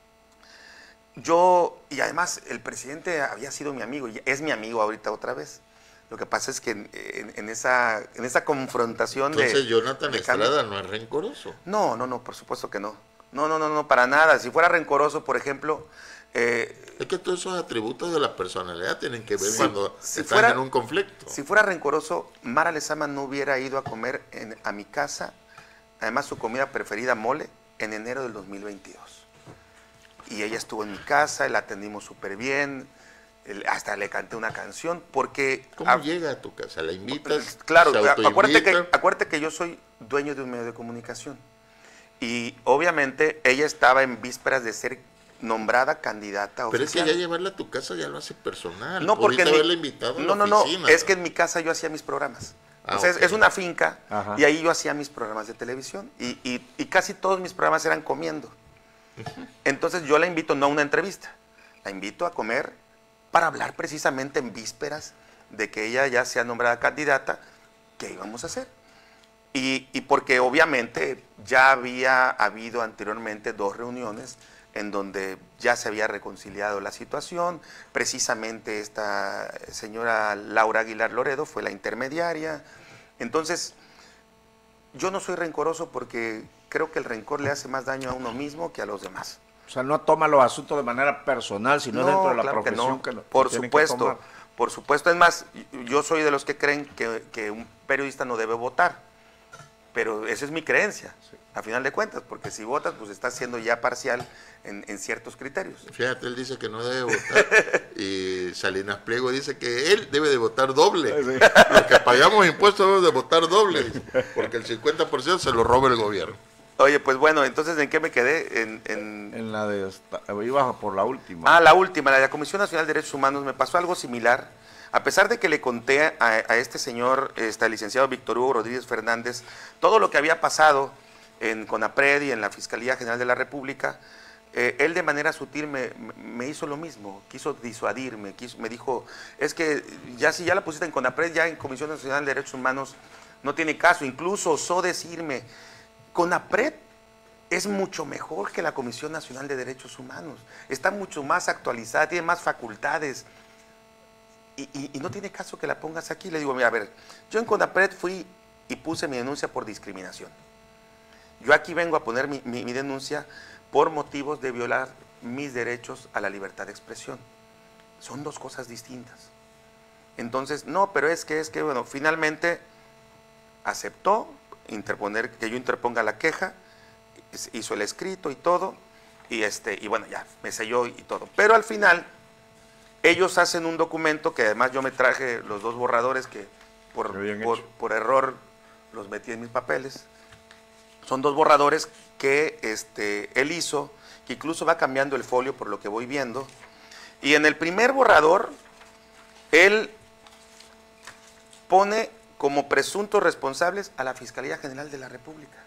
S4: Y además el presidente había sido mi amigo, y es mi amigo ahorita otra vez. Lo que pasa es que en esa confrontación
S2: Entonces Jonathan
S4: de cambio-
S2: Estrada no es rencoroso.
S4: No, por supuesto que no. No, para nada. Si fuera rencoroso, por ejemplo...
S2: Es que todos esos atributos de la personalidad tienen que ver
S4: Sí,
S2: cuando
S4: si
S2: están
S4: fuera-
S2: en un conflicto.
S4: Si fuera rencoroso, Mara Lezama no hubiera ido a comer a mi casa, además su comida preferida, mole, en enero del 2022. Y ella estuvo en mi casa, la atendimos súper bien, hasta le canté una canción, porque...
S2: ¿Cómo llega a tu casa? ¿La invitas?
S4: Claro,
S2: ¿Se autoinvita?
S4: acuérdate que yo soy dueño de un medio de comunicación. Y obviamente ella estaba en vísperas de ser nombrada candidata
S2: Pero es que
S4: oficial.
S2: ya llevarla a tu casa ya lo hace personal.
S4: No, porque
S2: Pudiste haberla invitado a la
S4: no,
S2: oficina.
S4: es que en mi casa yo hacía mis programas.
S2: Ah,
S4: O sea,
S2: ok.
S4: es una finca.
S3: Ajá.
S4: Y ahí yo hacía mis programas de televisión y casi todos mis programas eran comiendo. Entonces yo la invito no a una entrevista, la invito a comer para hablar precisamente en vísperas de que ella ya sea nombrada candidata, ¿qué íbamos a hacer? Y porque obviamente ya había habido anteriormente 2 reuniones en donde ya se había reconciliado la situación. Precisamente esta señora Laura Aguilar Loredo fue la intermediaria. Entonces, yo no soy rencoroso porque creo que el rencor le hace más daño a uno mismo que a los demás.
S3: O sea, no toma los asuntos de manera personal, sino dentro de la
S4: claro
S3: profesión
S4: que no.
S3: que
S4: Por
S3: tiene
S4: supuesto,
S3: que tomar.
S4: por supuesto. Es más, yo soy de los que creen que un periodista no debe votar, pero esa es mi creencia, a final de cuentas, porque si votas, pues estás siendo ya parcial en ciertos criterios.
S2: Fíjate, él dice que no debe votar y Salinas Pliego dice que él debe de votar doble.
S3: Sí.
S2: Los que pagamos impuestos debemos de votar doble, porque el 50% se lo roba el gobierno.
S4: Oye, pues bueno, entonces, ¿en qué me quedé?
S3: En la de... Ibas por la última.
S4: La última, la de la Comisión Nacional de Derechos Humanos, me pasó algo similar. A pesar de que le conté a este señor, el licenciado Víctor Hugo Rodríguez Fernández, todo lo que había pasado en CONAPRED y en la Fiscalía General de la República, él de manera sutil me hizo lo mismo, quiso disuadirme, me dijo, es que ya si ya la pusiste en CONAPRED, ya en Comisión Nacional de Derechos Humanos no tiene caso. Incluso osó decirme, CONAPRED es mucho mejor que la Comisión Nacional de Derechos Humanos, está mucho más actualizada, tiene más facultades, y no tiene caso que la pongas aquí. Le digo, mira, a ver, yo en CONAPRED fui y puse mi denuncia por discriminación. Yo aquí vengo a poner mi denuncia por motivos de violar mis derechos a la libertad de expresión. Son dos cosas distintas. Entonces, no, pero es que, bueno, finalmente aceptó que yo interponga la queja, hizo el escrito y todo, y bueno, ya, me selló y todo. Pero al final, ellos hacen un documento que además yo me traje los dos borradores que por error los metí en mis papeles. Son dos borradores que él hizo, que incluso va cambiando el folio por lo que voy viendo. Y en el primer borrador, él pone como presuntos responsables a la Fiscalía General de la República.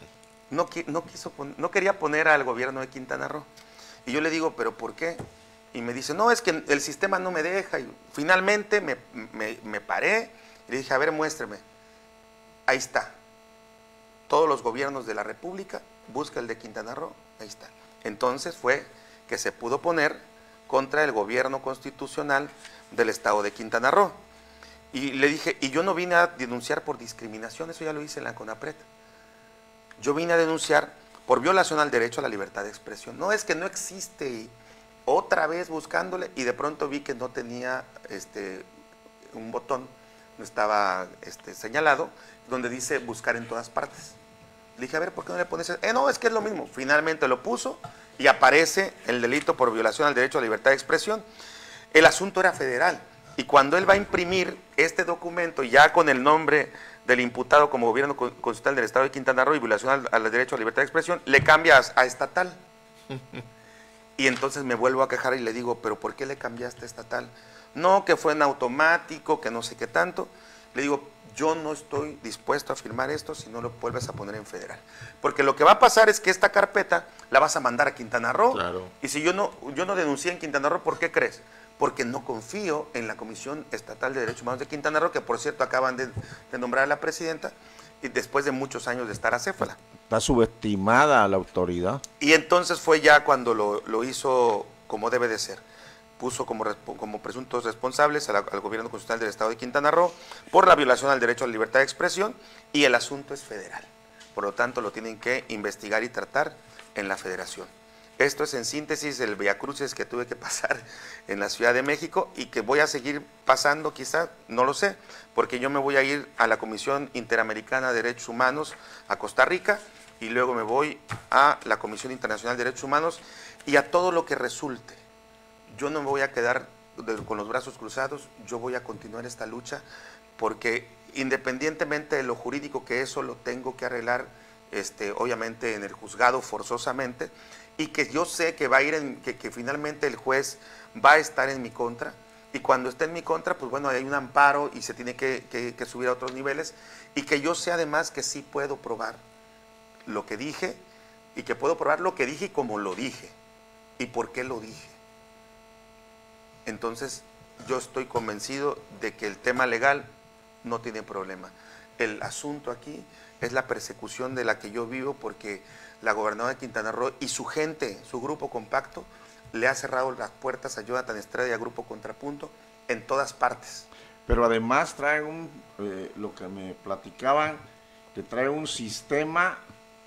S4: No quería poner al gobierno de Quintana Roo. Y yo le digo, ¿pero por qué? Y me dice, no, es que el sistema no me deja. Y finalmente me paré y le dije, a ver, muéstreme. Ahí está. Todos los gobiernos de la República, busca el de Quintana Roo, ahí está. Entonces fue que se pudo poner contra el gobierno constitucional del estado de Quintana Roo. Y le dije, y yo no vine a denunciar por discriminación, eso ya lo hice en la CONAPRED. Yo vine a denunciar por violación al derecho a la libertad de expresión. No, es que no existe. Y otra vez buscándole, y de pronto vi que no tenía un botón, no estaba señalado, donde dice buscar en todas partes. Le dije, a ver, ¿por qué no le pones eso? No, es que es lo mismo. Finalmente lo puso y aparece el delito por violación al derecho a la libertad de expresión. El asunto era federal. Y cuando él va a imprimir este documento, ya con el nombre del imputado como gobierno constitucional del estado de Quintana Roo y violación al derecho a la libertad de expresión, le cambia a estatal. Y entonces me vuelvo a quejar y le digo, ¿pero por qué le cambiaste a estatal? No, que fue en automático, que no sé qué tanto. Le digo, yo no estoy dispuesto a firmar esto si no lo vuelves a poner en federal. Porque lo que va a pasar es que esta carpeta la vas a mandar a Quintana Roo.
S2: Claro.
S4: Y si yo no denuncié en Quintana Roo, ¿por qué crees? Porque no confío en la Comisión Estatal de Derechos Humanos de Quintana Roo, que por cierto acaban de nombrar a la presidenta, y después de muchos años de estar acéfala.
S3: Está subestimada la autoridad.
S4: Y entonces fue ya cuando lo hizo como debe de ser. Puso como presuntos responsables al gobierno constitucional del estado de Quintana Roo por la violación al derecho a la libertad de expresión, y el asunto es federal. Por lo tanto, lo tienen que investigar y tratar en la federación. Esto es en síntesis el viacrucis que tuve que pasar en la Ciudad de México y que voy a seguir pasando quizá, no lo sé, porque yo me voy a ir a la Comisión Interamericana de Derechos Humanos a Costa Rica y luego me voy a la Comisión Internacional de Derechos Humanos y a todo lo que resulte. Yo no me voy a quedar con los brazos cruzados, yo voy a continuar esta lucha porque independientemente de lo jurídico que eso lo tengo que arreglar, obviamente en el juzgado forzosamente, y que yo sé que va a ir que finalmente el juez va a estar en mi contra, y cuando esté en mi contra, pues bueno, hay un amparo y se tiene que subir a otros niveles, y que yo sé además que sí puedo probar lo que dije, y que puedo probar lo que dije y cómo lo dije, y por qué lo dije. Entonces, yo estoy convencido de que el tema legal no tiene problema. El asunto aquí es la persecución de la que yo vivo, porque la gobernadora de Quintana Roo y su gente, su grupo compacto, le ha cerrado las puertas a Jonathan Estrada y a Grupo Contrapunto en todas partes.
S3: Pero además traen lo que me platicaban, que trae un sistema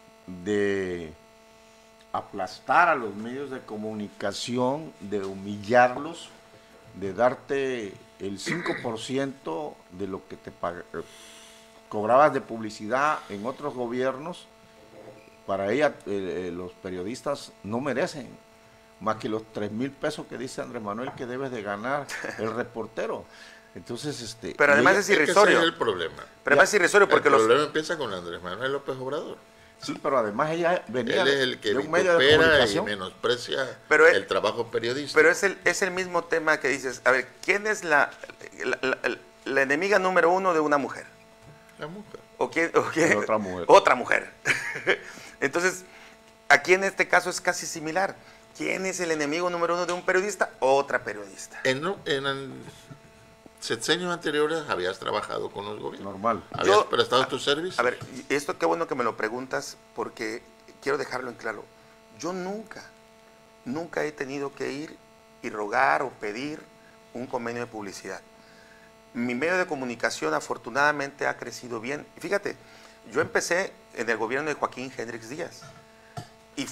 S3: de aplastar a los medios de comunicación, de humillarlos, de darte el 5% de lo que te cobrabas de publicidad en otros gobiernos. Para ella, los periodistas no merecen más que los 3,000 pesos que dice Andrés Manuel que debes de ganar el reportero. Entonces,
S4: pero además es irrisorio.
S2: Ese es el problema.
S4: Pero además es irrisorio porque
S2: el problema empieza con Andrés Manuel López Obrador.
S3: Sí, pero además ella venía
S2: Él es el que
S3: de un medio de
S2: vitupera y
S3: comunicación.
S2: menosprecia el trabajo periodístico.
S4: Pero es el mismo tema que dices, a ver, ¿quién es la enemiga número uno de una mujer?
S2: La mujer.
S4: ¿O quién?
S3: Otra mujer.
S4: Otra mujer. Entonces, aquí en este caso es casi similar. ¿Quién es el enemigo número uno de un periodista? Otra periodista.
S2: En sexenios anteriores habías trabajado con los gobiernos.
S3: Normal.
S2: ¿Habías prestado tu servicio?
S4: A ver, esto qué bueno que me lo preguntas, porque quiero dejarlo en claro. Yo nunca he tenido que ir y rogar o pedir un convenio de publicidad. Mi medio de comunicación afortunadamente ha crecido bien. Y fíjate, yo empecé en el gobierno de Joaquín Hendrix Díaz y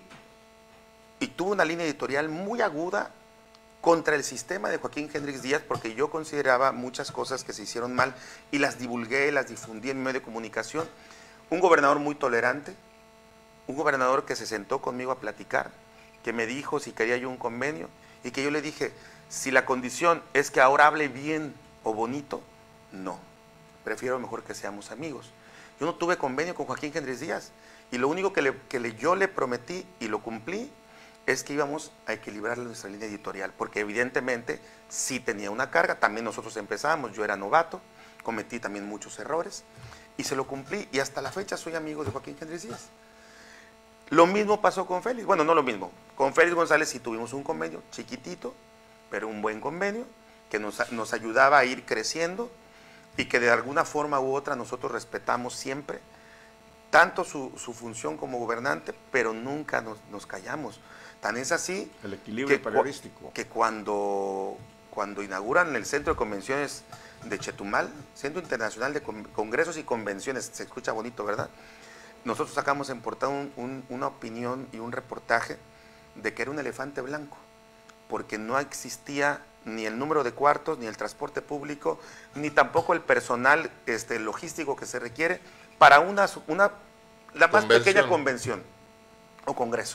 S4: tuve una línea editorial muy aguda contra el sistema de Joaquín Hendrix Díaz, porque yo consideraba muchas cosas que se hicieron mal y las divulgué, las difundí en mi medio de comunicación. Un gobernador muy tolerante, un gobernador que se sentó conmigo a platicar, que me dijo si quería yo un convenio, y que yo le dije, si la condición es que ahora hable bien o bonito, no, prefiero mejor que seamos amigos. Yo no tuve convenio con Joaquín Hendrix Díaz, y lo único que yo le prometí y lo cumplí es que íbamos a equilibrar nuestra línea editorial, porque evidentemente sí tenía una carga, también nosotros empezamos, yo era novato, cometí también muchos errores, y se lo cumplí, y hasta la fecha soy amigo de Joaquín Hendrix Díaz. Lo mismo pasó con Félix, bueno, no lo mismo, con Félix González sí tuvimos un convenio chiquitito, pero un buen convenio, que nos ayudaba a ir creciendo, y que de alguna forma u otra nosotros respetamos siempre, tanto su función como gobernante, pero nunca nos callamos. Tan es así
S3: el equilibrio periodístico.
S4: Que cuando inauguran el Centro de Convenciones de Chetumal, Centro Internacional de Congresos y Convenciones, se escucha bonito, ¿verdad? Nosotros sacamos en portada una opinión y un reportaje de que era un elefante blanco, porque no existía ni el número de cuartos, ni el transporte público, ni tampoco el personal logístico que se requiere para la más pequeña convención o congreso.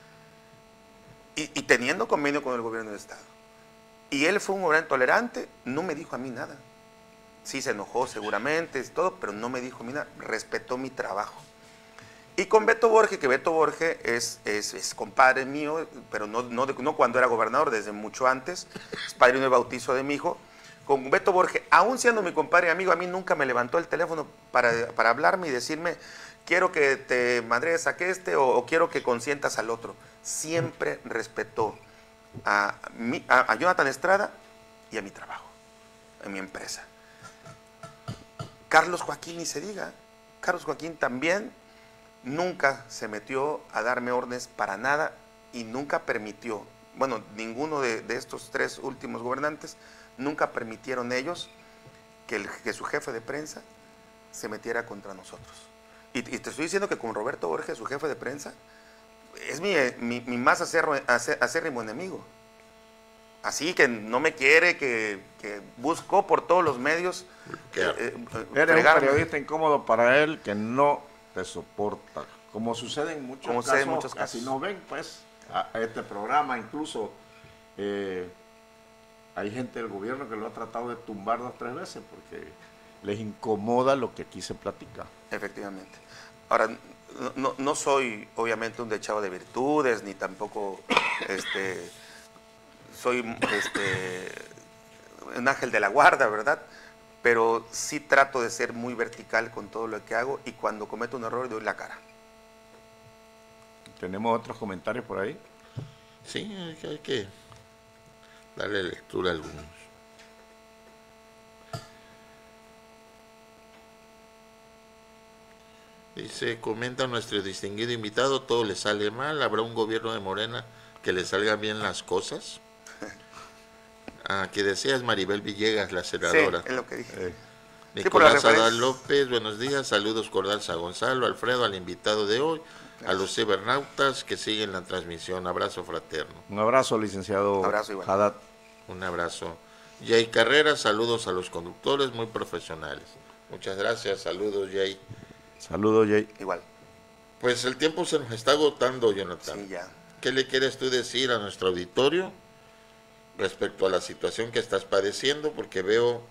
S4: Y teniendo convenio con el gobierno del Estado. Y él fue un gobernante tolerante, no me dijo a mí nada. Sí se enojó seguramente, todo, pero no me dijo a mí nada, respetó mi trabajo. Y con Beto Borge, que Beto Borge es compadre mío, pero no cuando era gobernador, desde mucho antes, es padrino de bautizo de mi hijo. Con Beto Borge, aún siendo mi compadre y amigo, a mí nunca me levantó el teléfono para hablarme y decirme, quiero que te madrees a o quiero que consientas al otro. Siempre respetó a Jonathan Estrada y a mi trabajo, a mi empresa. Carlos Joaquín, ni se diga. Carlos Joaquín también nunca se metió a darme órdenes para nada y nunca permitió, bueno, ninguno de estos tres últimos gobernantes, nunca permitieron ellos que su jefe de prensa se metiera contra nosotros. Y te estoy diciendo que con Roberto Borges, su jefe de prensa, es mi más acérrimo enemigo. Así que no me quiere, que buscó por todos los medios.
S3: Eres un periodista incómodo para él que no te soporta. Como sucede en muchos casos, así nos ven pues a este programa. Incluso hay gente del gobierno que lo ha tratado de tumbar 2 o 3 veces porque les incomoda lo que aquí se platica.
S4: Efectivamente. Ahora, no soy obviamente un dechado de virtudes, ni tampoco soy un ángel de la guarda, ¿verdad? Pero sí trato de ser muy vertical con todo lo que hago y cuando cometo un error doy la cara.
S3: ¿Tenemos otros comentarios por ahí?
S2: Sí, hay que darle lectura a algunos. Dice, comenta nuestro distinguido invitado, todo le sale mal, ¿habrá un gobierno de Morena que le salgan bien las cosas? Que decías Maribel Villegas, la senadora.
S4: Sí, es lo que dije.
S2: Nicolás Adal López, buenos días, saludos cordiales a Gonzalo, Alfredo, al invitado de hoy, a los cibernautas que siguen la transmisión, abrazo fraterno.
S3: Un abrazo, licenciado Haddad.
S2: Un abrazo. Jay Carrera, saludos a los conductores, muy profesionales. Muchas gracias, saludos Jay.
S3: Saludos Jay.
S4: Igual.
S2: Pues el tiempo se nos está agotando, Jonathan.
S4: Sí, ya.
S2: ¿Qué le quieres tú decir a nuestro auditorio respecto a la situación que estás padeciendo? Porque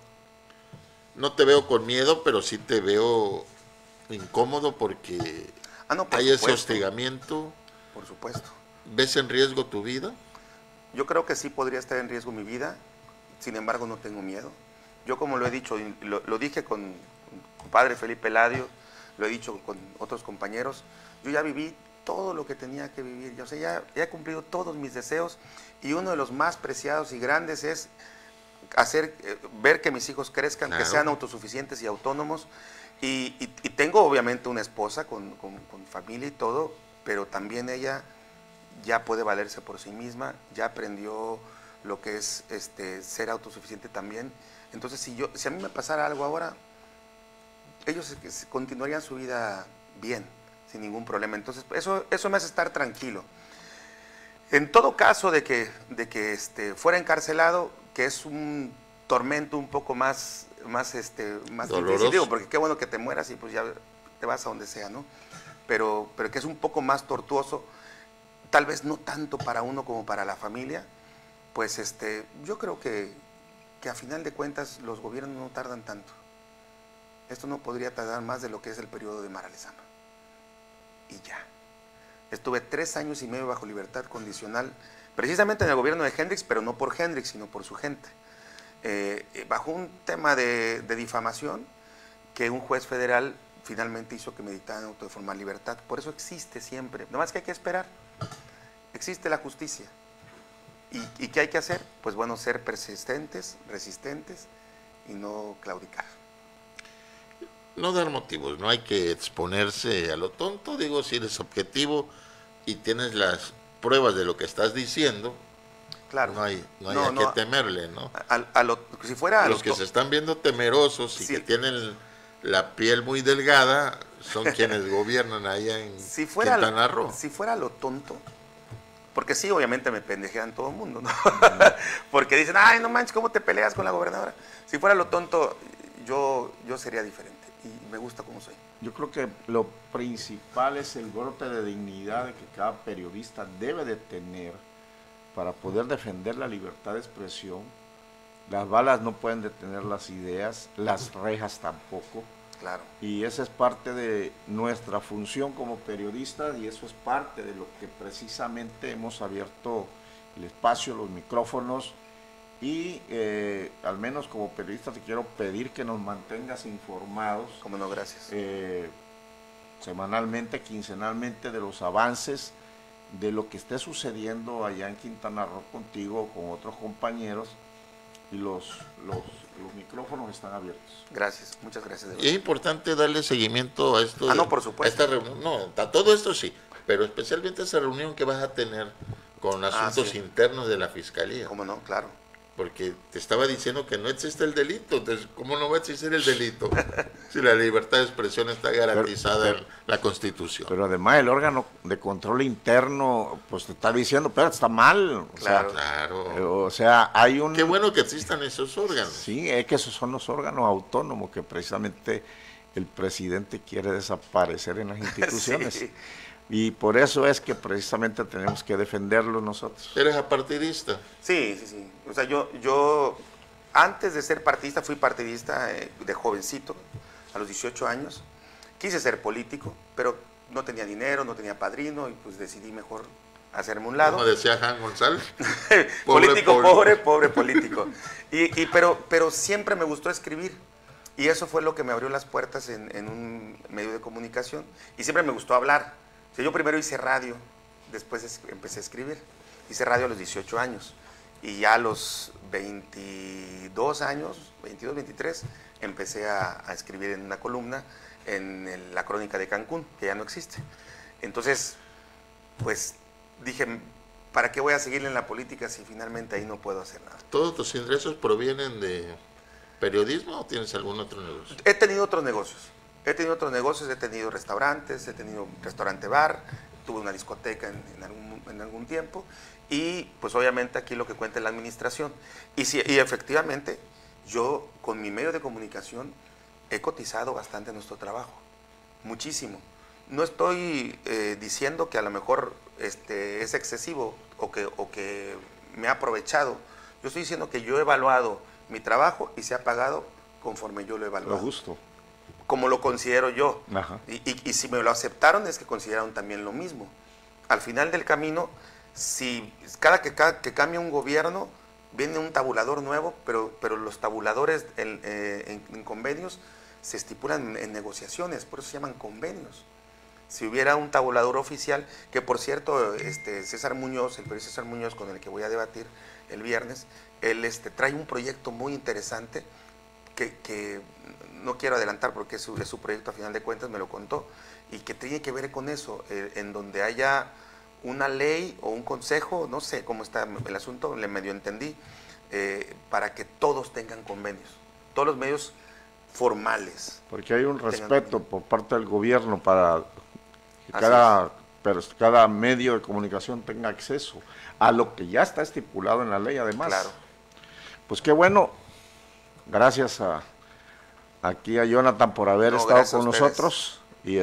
S2: no te veo con miedo, pero sí te veo incómodo porque hay ese hostigamiento.
S4: Por supuesto.
S2: ¿Ves en riesgo tu vida?
S4: Yo creo que sí podría estar en riesgo mi vida, sin embargo no tengo miedo. Yo, como lo he dicho, lo dije con compadre Felipe Ladio, lo he dicho con otros compañeros, yo ya viví todo lo que tenía que vivir, ya he cumplido todos mis deseos, y uno de los más preciados y grandes es ver que mis hijos crezcan, claro, que sean autosuficientes y autónomos, y tengo obviamente una esposa con familia y todo, pero también ella ya puede valerse por sí misma, ya aprendió lo que es ser autosuficiente también. Entonces, si a mí me pasara algo ahora, ellos continuarían su vida bien, sin ningún problema. Entonces, eso me hace estar tranquilo. En todo caso de que fuera encarcelado, que es un tormento un poco más difícil, digo, porque qué bueno que te mueras y pues ya te vas a donde sea, ¿no? Pero que es un poco más tortuoso, tal vez no tanto para uno como para la familia, pues yo creo que a final de cuentas los gobiernos no tardan tanto. Esto no podría tardar más de lo que es el periodo de Mara Lezama. Y ya. Estuve 3 años y medio bajo libertad condicional, precisamente en el gobierno de Hendrix, pero no por Hendrix, sino por su gente. Bajo un tema de difamación que un juez federal finalmente hizo que me dictaran auto de formal libertad. Por eso existe siempre. Nada más que hay que esperar. Existe la justicia. ¿Y qué hay que hacer? Pues bueno, ser persistentes, resistentes y no claudicar.
S2: No dar motivos, no hay que exponerse a lo tonto. Digo, si eres objetivo y tienes las pruebas de lo que estás diciendo, claro, no hay a qué temerle, ¿no?
S4: Si fuera
S2: los que se están viendo temerosos y sí, que tienen la piel muy delgada son quienes gobiernan allá en Quintana Roo.
S4: Si fuera lo tonto, porque sí, obviamente me pendejean todo el mundo, ¿no? Porque dicen, ay, no manches, ¿cómo te peleas con la gobernadora? Si fuera lo tonto, yo sería diferente y me gusta como soy.
S3: Yo creo que lo principal es el golpe de dignidad que cada periodista debe de tener para poder defender la libertad de expresión. Las balas no pueden detener las ideas, las rejas tampoco.
S4: Claro.
S3: Y esa es parte de nuestra función como periodistas y eso es parte de lo que precisamente hemos abierto el espacio, los micrófonos y al menos como periodista te quiero pedir que nos mantengas informados.
S4: Cómo no, gracias.
S3: Semanalmente, quincenalmente de los avances de lo que esté sucediendo allá en Quintana Roo contigo, con otros compañeros y los micrófonos están abiertos.
S4: Gracias, muchas gracias.
S2: Y es importante darle seguimiento a esto.
S4: No, por supuesto.
S2: A esta reunión, no, a todo esto sí, pero especialmente a esa reunión que vas a tener con asuntos internos de la Fiscalía.
S4: ¿Cómo no? Claro.
S2: Porque te estaba diciendo que no existe el delito, entonces ¿cómo no va a existir el delito si la libertad de expresión está garantizada en la Constitución?
S3: Pero además el órgano de control interno pues te está diciendo, pero está mal.
S2: Claro, claro.
S3: O sea, hay un...
S2: Qué bueno que existan esos órganos.
S3: Sí, es que esos son los órganos autónomos que precisamente el presidente quiere desaparecer en las instituciones. Sí. Y por eso es que precisamente tenemos que defenderlo nosotros.
S2: ¿Eres apartidista?
S4: Sí. O sea, yo antes de ser partidista, fui partidista de jovencito, a los 18 años. Quise ser político, pero no tenía dinero, no tenía padrino, y pues decidí mejor hacerme un lado.
S2: Como decía Jan González.
S4: Político pobre político. Pero siempre me gustó escribir. Y eso fue lo que me abrió las puertas en un medio de comunicación. Y siempre me gustó hablar. Yo primero hice radio, después empecé a escribir. Hice radio a los 18 años. y ya a los 22 años, 22, 23, empecé a escribir en una columna en la Crónica de Cancún, que ya no existe. Entonces, pues dije, ¿para qué voy a seguir en la política si finalmente ahí no puedo hacer nada?
S2: ¿Todos tus ingresos provienen de periodismo o tienes algún otro negocio?
S4: He tenido otros negocios. He tenido restaurantes, he tenido un restaurante-bar, tuve una discoteca en algún tiempo, y pues obviamente aquí lo que cuenta es la administración. Y efectivamente, yo con mi medio de comunicación he cotizado bastante nuestro trabajo, muchísimo. No estoy diciendo que a lo mejor es excesivo o que me ha aprovechado. Yo estoy diciendo que yo he evaluado mi trabajo y se ha pagado conforme yo lo he evaluado.
S3: Lo justo.
S4: Como lo considero yo.
S3: Ajá.
S4: Y si me lo aceptaron es que consideraron también lo mismo. Al final del camino, si cada que cambia un gobierno, viene un tabulador nuevo, pero los tabuladores en convenios se estipulan en negociaciones, por eso se llaman convenios. Si hubiera un tabulador oficial, que por cierto, César Muñoz, el periodista César Muñoz, con el que voy a debatir el viernes, él trae un proyecto muy interesante que no quiero adelantar porque es su proyecto, a final de cuentas me lo contó, y que tiene que ver con eso, en donde haya una ley o un consejo, no sé cómo está el asunto, le medio entendí, para que todos tengan convenios, todos los medios formales.
S3: Porque hay un respeto por parte del gobierno para que cada medio de comunicación tenga acceso a lo que ya está estipulado en la ley, además.
S4: Claro.
S3: Pues qué bueno, gracias aquí a Jonathan por haber estado con nosotros, y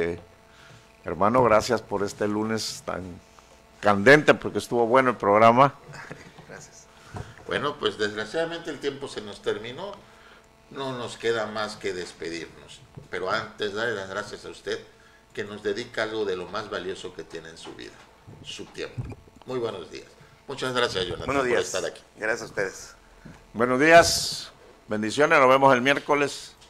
S3: hermano, gracias por este lunes tan candente, porque estuvo bueno el programa.
S4: Gracias.
S2: Bueno, pues desgraciadamente el tiempo se nos terminó, no nos queda más que despedirnos, pero antes darle las gracias a usted, que nos dedica algo de lo más valioso que tiene en su vida, su tiempo. Muy buenos días. Muchas gracias, Jonathan,
S4: Buenos días.
S2: por estar aquí.
S4: Gracias a ustedes.
S3: Buenos días, bendiciones, nos vemos el miércoles.